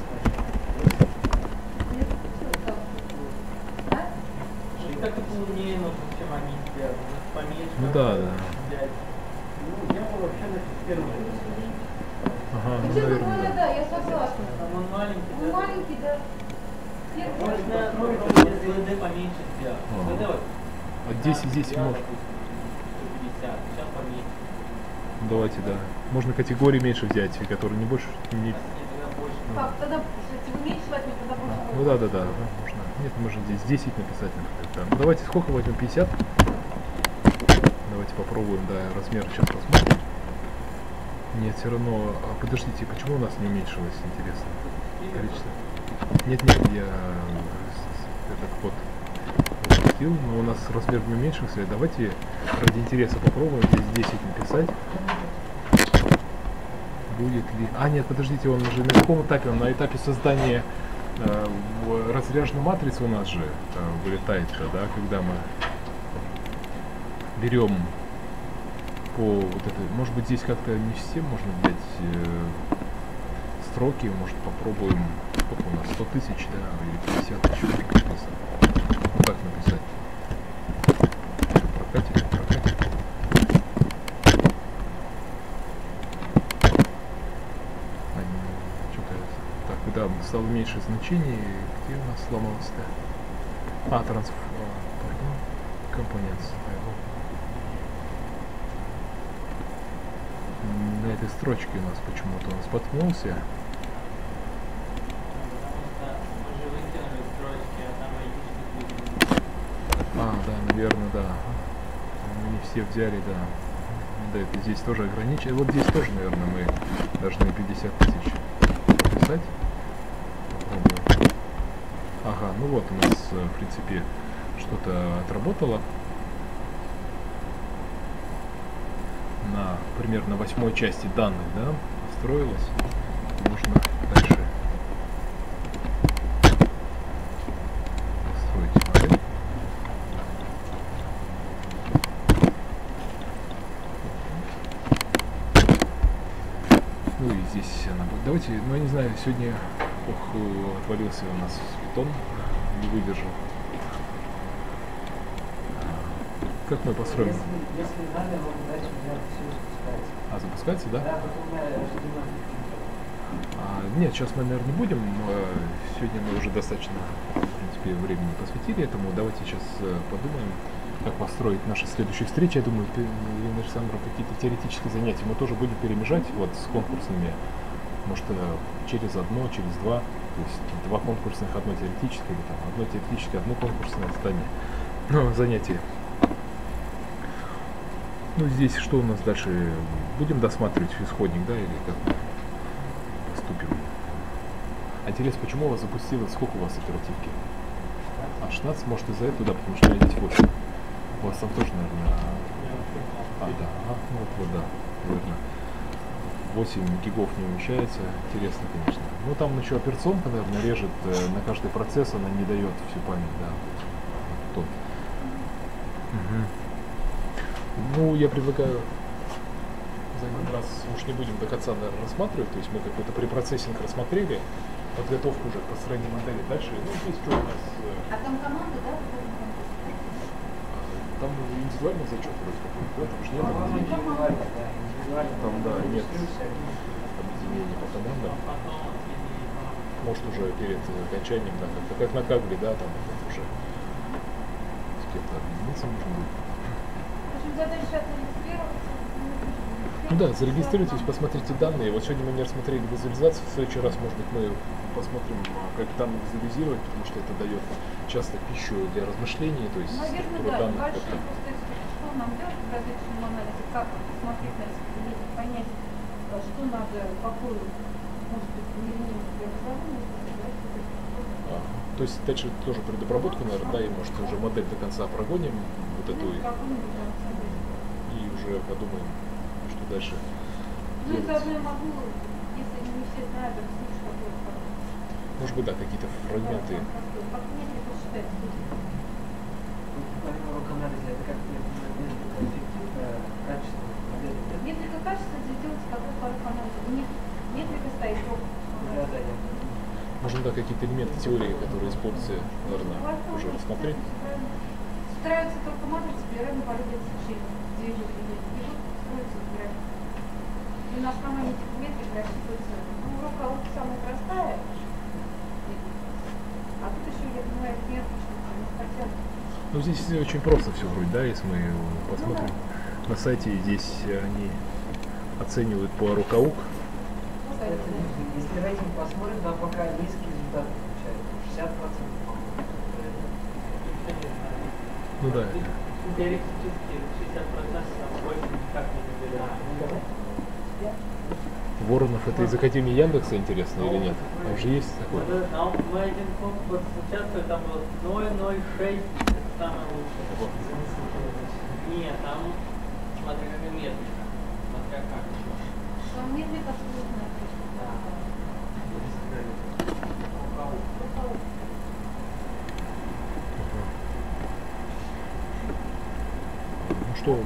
Speaker 1: Нет, что там? А?
Speaker 4: И как-то поумнее нужно, чем они сделали. Поменьше.
Speaker 2: Ну да, да.
Speaker 4: взять.
Speaker 6: Ну, я бы вообще на первую.
Speaker 2: Ага, ну,
Speaker 1: Честно
Speaker 2: наверное,
Speaker 1: говоря,
Speaker 2: да.
Speaker 1: да, я согласна.
Speaker 6: Там он маленький,
Speaker 1: Он
Speaker 6: да?
Speaker 1: маленький, да. Нет,
Speaker 6: Можно
Speaker 1: просто-
Speaker 6: попробовать СВД поменьше сделать.
Speaker 2: Ага.
Speaker 6: СВД вот
Speaker 2: А здесь и здесь
Speaker 6: сделал,
Speaker 2: можно.
Speaker 6: допустим, сто пятьдесят, сейчас поменьше.
Speaker 2: Давайте, да. Можно категории меньше взять, которые не больше. Не...
Speaker 6: Нет, тогда больше.
Speaker 1: Как, тогда, если вы меньше возьмете, тогда больше.
Speaker 2: Ну да, да, да, да, можно. Нет, можно здесь десять написать, например. Да. Ну давайте сколько возьмем? пятьдесят? Давайте попробуем, да, размер сейчас посмотрим. Нет, все равно. А подождите, почему у нас не уменьшилось, интересно? Количество. Нет, нет, я этот код запустил, но у нас размер не уменьшился. Давайте ради интереса попробуем здесь десять написать. Будет ли... А, нет, подождите, он уже на каком этапе? Он на этапе создания э, в разряженной матрицы у нас же э, вылетает, да, когда мы берем по вот этой... Может быть, здесь как-то не все можно взять э, строки, может, попробуем... Сколько у нас? сто тысяч, да, или пятьдесят тысяч, может написать. Ну, как написать? Прокатит, прокатит. Что-то так, да, стало меньше значений. Где у нас сломалось-то? А, трансфер, пардон, компонент. На этой строчке у нас почему-то он споткнулся. А, да, наверное, да. Мы не все взяли, да. Да, это здесь тоже ограничено. Вот здесь тоже, наверное, мы должны пятьдесят тысяч написать. Попробуем. Ага, ну вот у нас, в принципе, что-то отработало. На примерно восьмой части данных, да, построилось. Можно дальше построить модель. Ну и здесь она будет. Давайте, ну я не знаю, сегодня ох, отвалился у нас питон, не выдержал. Как мы построим?
Speaker 3: Если, если надо, можно дальше взять все спускается.
Speaker 2: А, запускается, да?
Speaker 3: Да, потом я ждем.
Speaker 2: А, нет, сейчас мы, наверное, не будем. А, сегодня мы уже достаточно, в принципе, времени посвятили этому. Давайте сейчас э, подумаем, как построить наши следующие встречи. Я думаю, Ирина Александровна, какие-то теоретические занятия мы тоже будем перемежать вот с конкурсными. Может, э, через одно, через два. То есть два конкурсных, одно теоретическое, или там одно теоретическое, одно конкурсное задание. Ну, занятие. Ну, здесь что у нас дальше? Будем досматривать исходник, да, или как мы поступим? А интересно, почему у вас запустилось, сколько у вас оперативки? А, шестнадцать, может, из-за этого, да, потому что у меня здесь восемь. У вас там тоже, наверное... А, да, а, ну вот, вот, да, наверное. восемь гигов не умещается, интересно, конечно. Ну, там еще операционка, наверное, режет э, на каждый процесс, она не дает всю память, да. Вот. Угу. Ну, я предлагаю за один раз, уж не будем до конца, наверное, рассматривать, то есть мы какой-то препроцессинг рассмотрели, подготовку уже к построению модели дальше. Ну, здесь что у нас?
Speaker 1: А там команда, да?
Speaker 2: Там индивидуальный зачет вроде какой-то, да? Там же нет
Speaker 3: По-моему,
Speaker 2: объединения.
Speaker 3: индивидуально, да, индивидуально.
Speaker 2: Там, да, нет
Speaker 3: Инструкция.
Speaker 2: объединения по командам. Может, уже перед окончанием, да, как-то как на кагле, да, там уже с кем-то объединиться можно будет.
Speaker 1: В общем, задача сейчас зарегистрироваться.
Speaker 2: Ну да, зарегистрируйтесь, посмотрите данные. Вот сегодня мы не рассмотрели визуализацию, в следующий раз, может быть, мы посмотрим, как данные визуализировать, потому что это дает часто пищу для размышлений, то есть
Speaker 1: Наверное,
Speaker 2: структура
Speaker 1: да.
Speaker 2: данных
Speaker 1: Большой
Speaker 2: как-то.
Speaker 1: просто эксперт, что нам делать в различном анализе, как посмотреть на распределение, понять, а, что надо, какую, может быть, применение для образования.
Speaker 2: А, то есть дальше тоже предобработку, наверное, да, и может уже модель до конца прогоним, вот эту, и, и уже подумаем, что дальше
Speaker 1: Ну и
Speaker 2: делать.
Speaker 1: заодно я могу, если не все знают, объяснить, что такое факт.
Speaker 2: Может быть, да, какие-то фрагменты.
Speaker 1: Как метрика считается?
Speaker 3: Помимо рукоанализа, это как метрика эффективно, качественно, модели.
Speaker 1: Метрика качества здесь делается какой порог анализа. Нет, метрика стоит ровно.
Speaker 3: Да, да, я
Speaker 2: Можно, да, какие-то элементы теории, которые используются, наверное, уже рассмотреть.
Speaker 1: Строятся только матрицы при равном пороге сочетания. Две же две. И вот строятся графики. И на основании этих метрик рассчитывается. Ну, урок алгебры самая простая. А тут еще, я понимаю, метрики, что они хотят.
Speaker 2: Ну здесь очень просто все вроде, да, если мы посмотрим
Speaker 1: Ну,
Speaker 2: на сайте, здесь они оценивают по рукаук.
Speaker 3: Кстати, если рейтинг посмотрим, там пока низкий результат получается. шестьдесят процентов, по-моему.
Speaker 2: Ну да.
Speaker 4: Теоретически шестьдесят процентов там больше никак не набирают.
Speaker 2: Воронов это из Академии Яндекса, интересно, или нет? Там же есть такое?
Speaker 4: Вот, а мы один конкурс участвовали, там было ноль ноль шесть, это самое лучшее. Нет, там смотря какая метрика, смотря как.
Speaker 1: Там нет методов сложных.
Speaker 2: Ну что,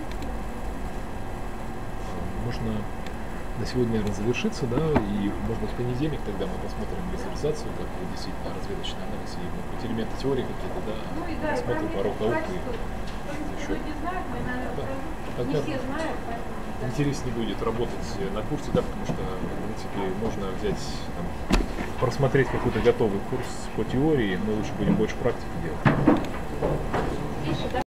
Speaker 2: можно на сегодня, наверное, завершиться, да, и, может быть, в понедельник тогда мы посмотрим визуализацию, как действительно разведочный анализ, и, может быть, элементы теории какие-то, да,
Speaker 1: Ну и да, и
Speaker 2: посмотрим по рукаук, и еще.
Speaker 1: многие знают, мы, наверное,
Speaker 2: Да.
Speaker 1: расскажу.
Speaker 2: Тогда
Speaker 1: Не все знают, поэтому... да.
Speaker 2: интереснее будет работать на курсе, да, потому что, в принципе, можно взять, там, просмотреть какой-то готовый курс по теории, но лучше будем больше практики делать.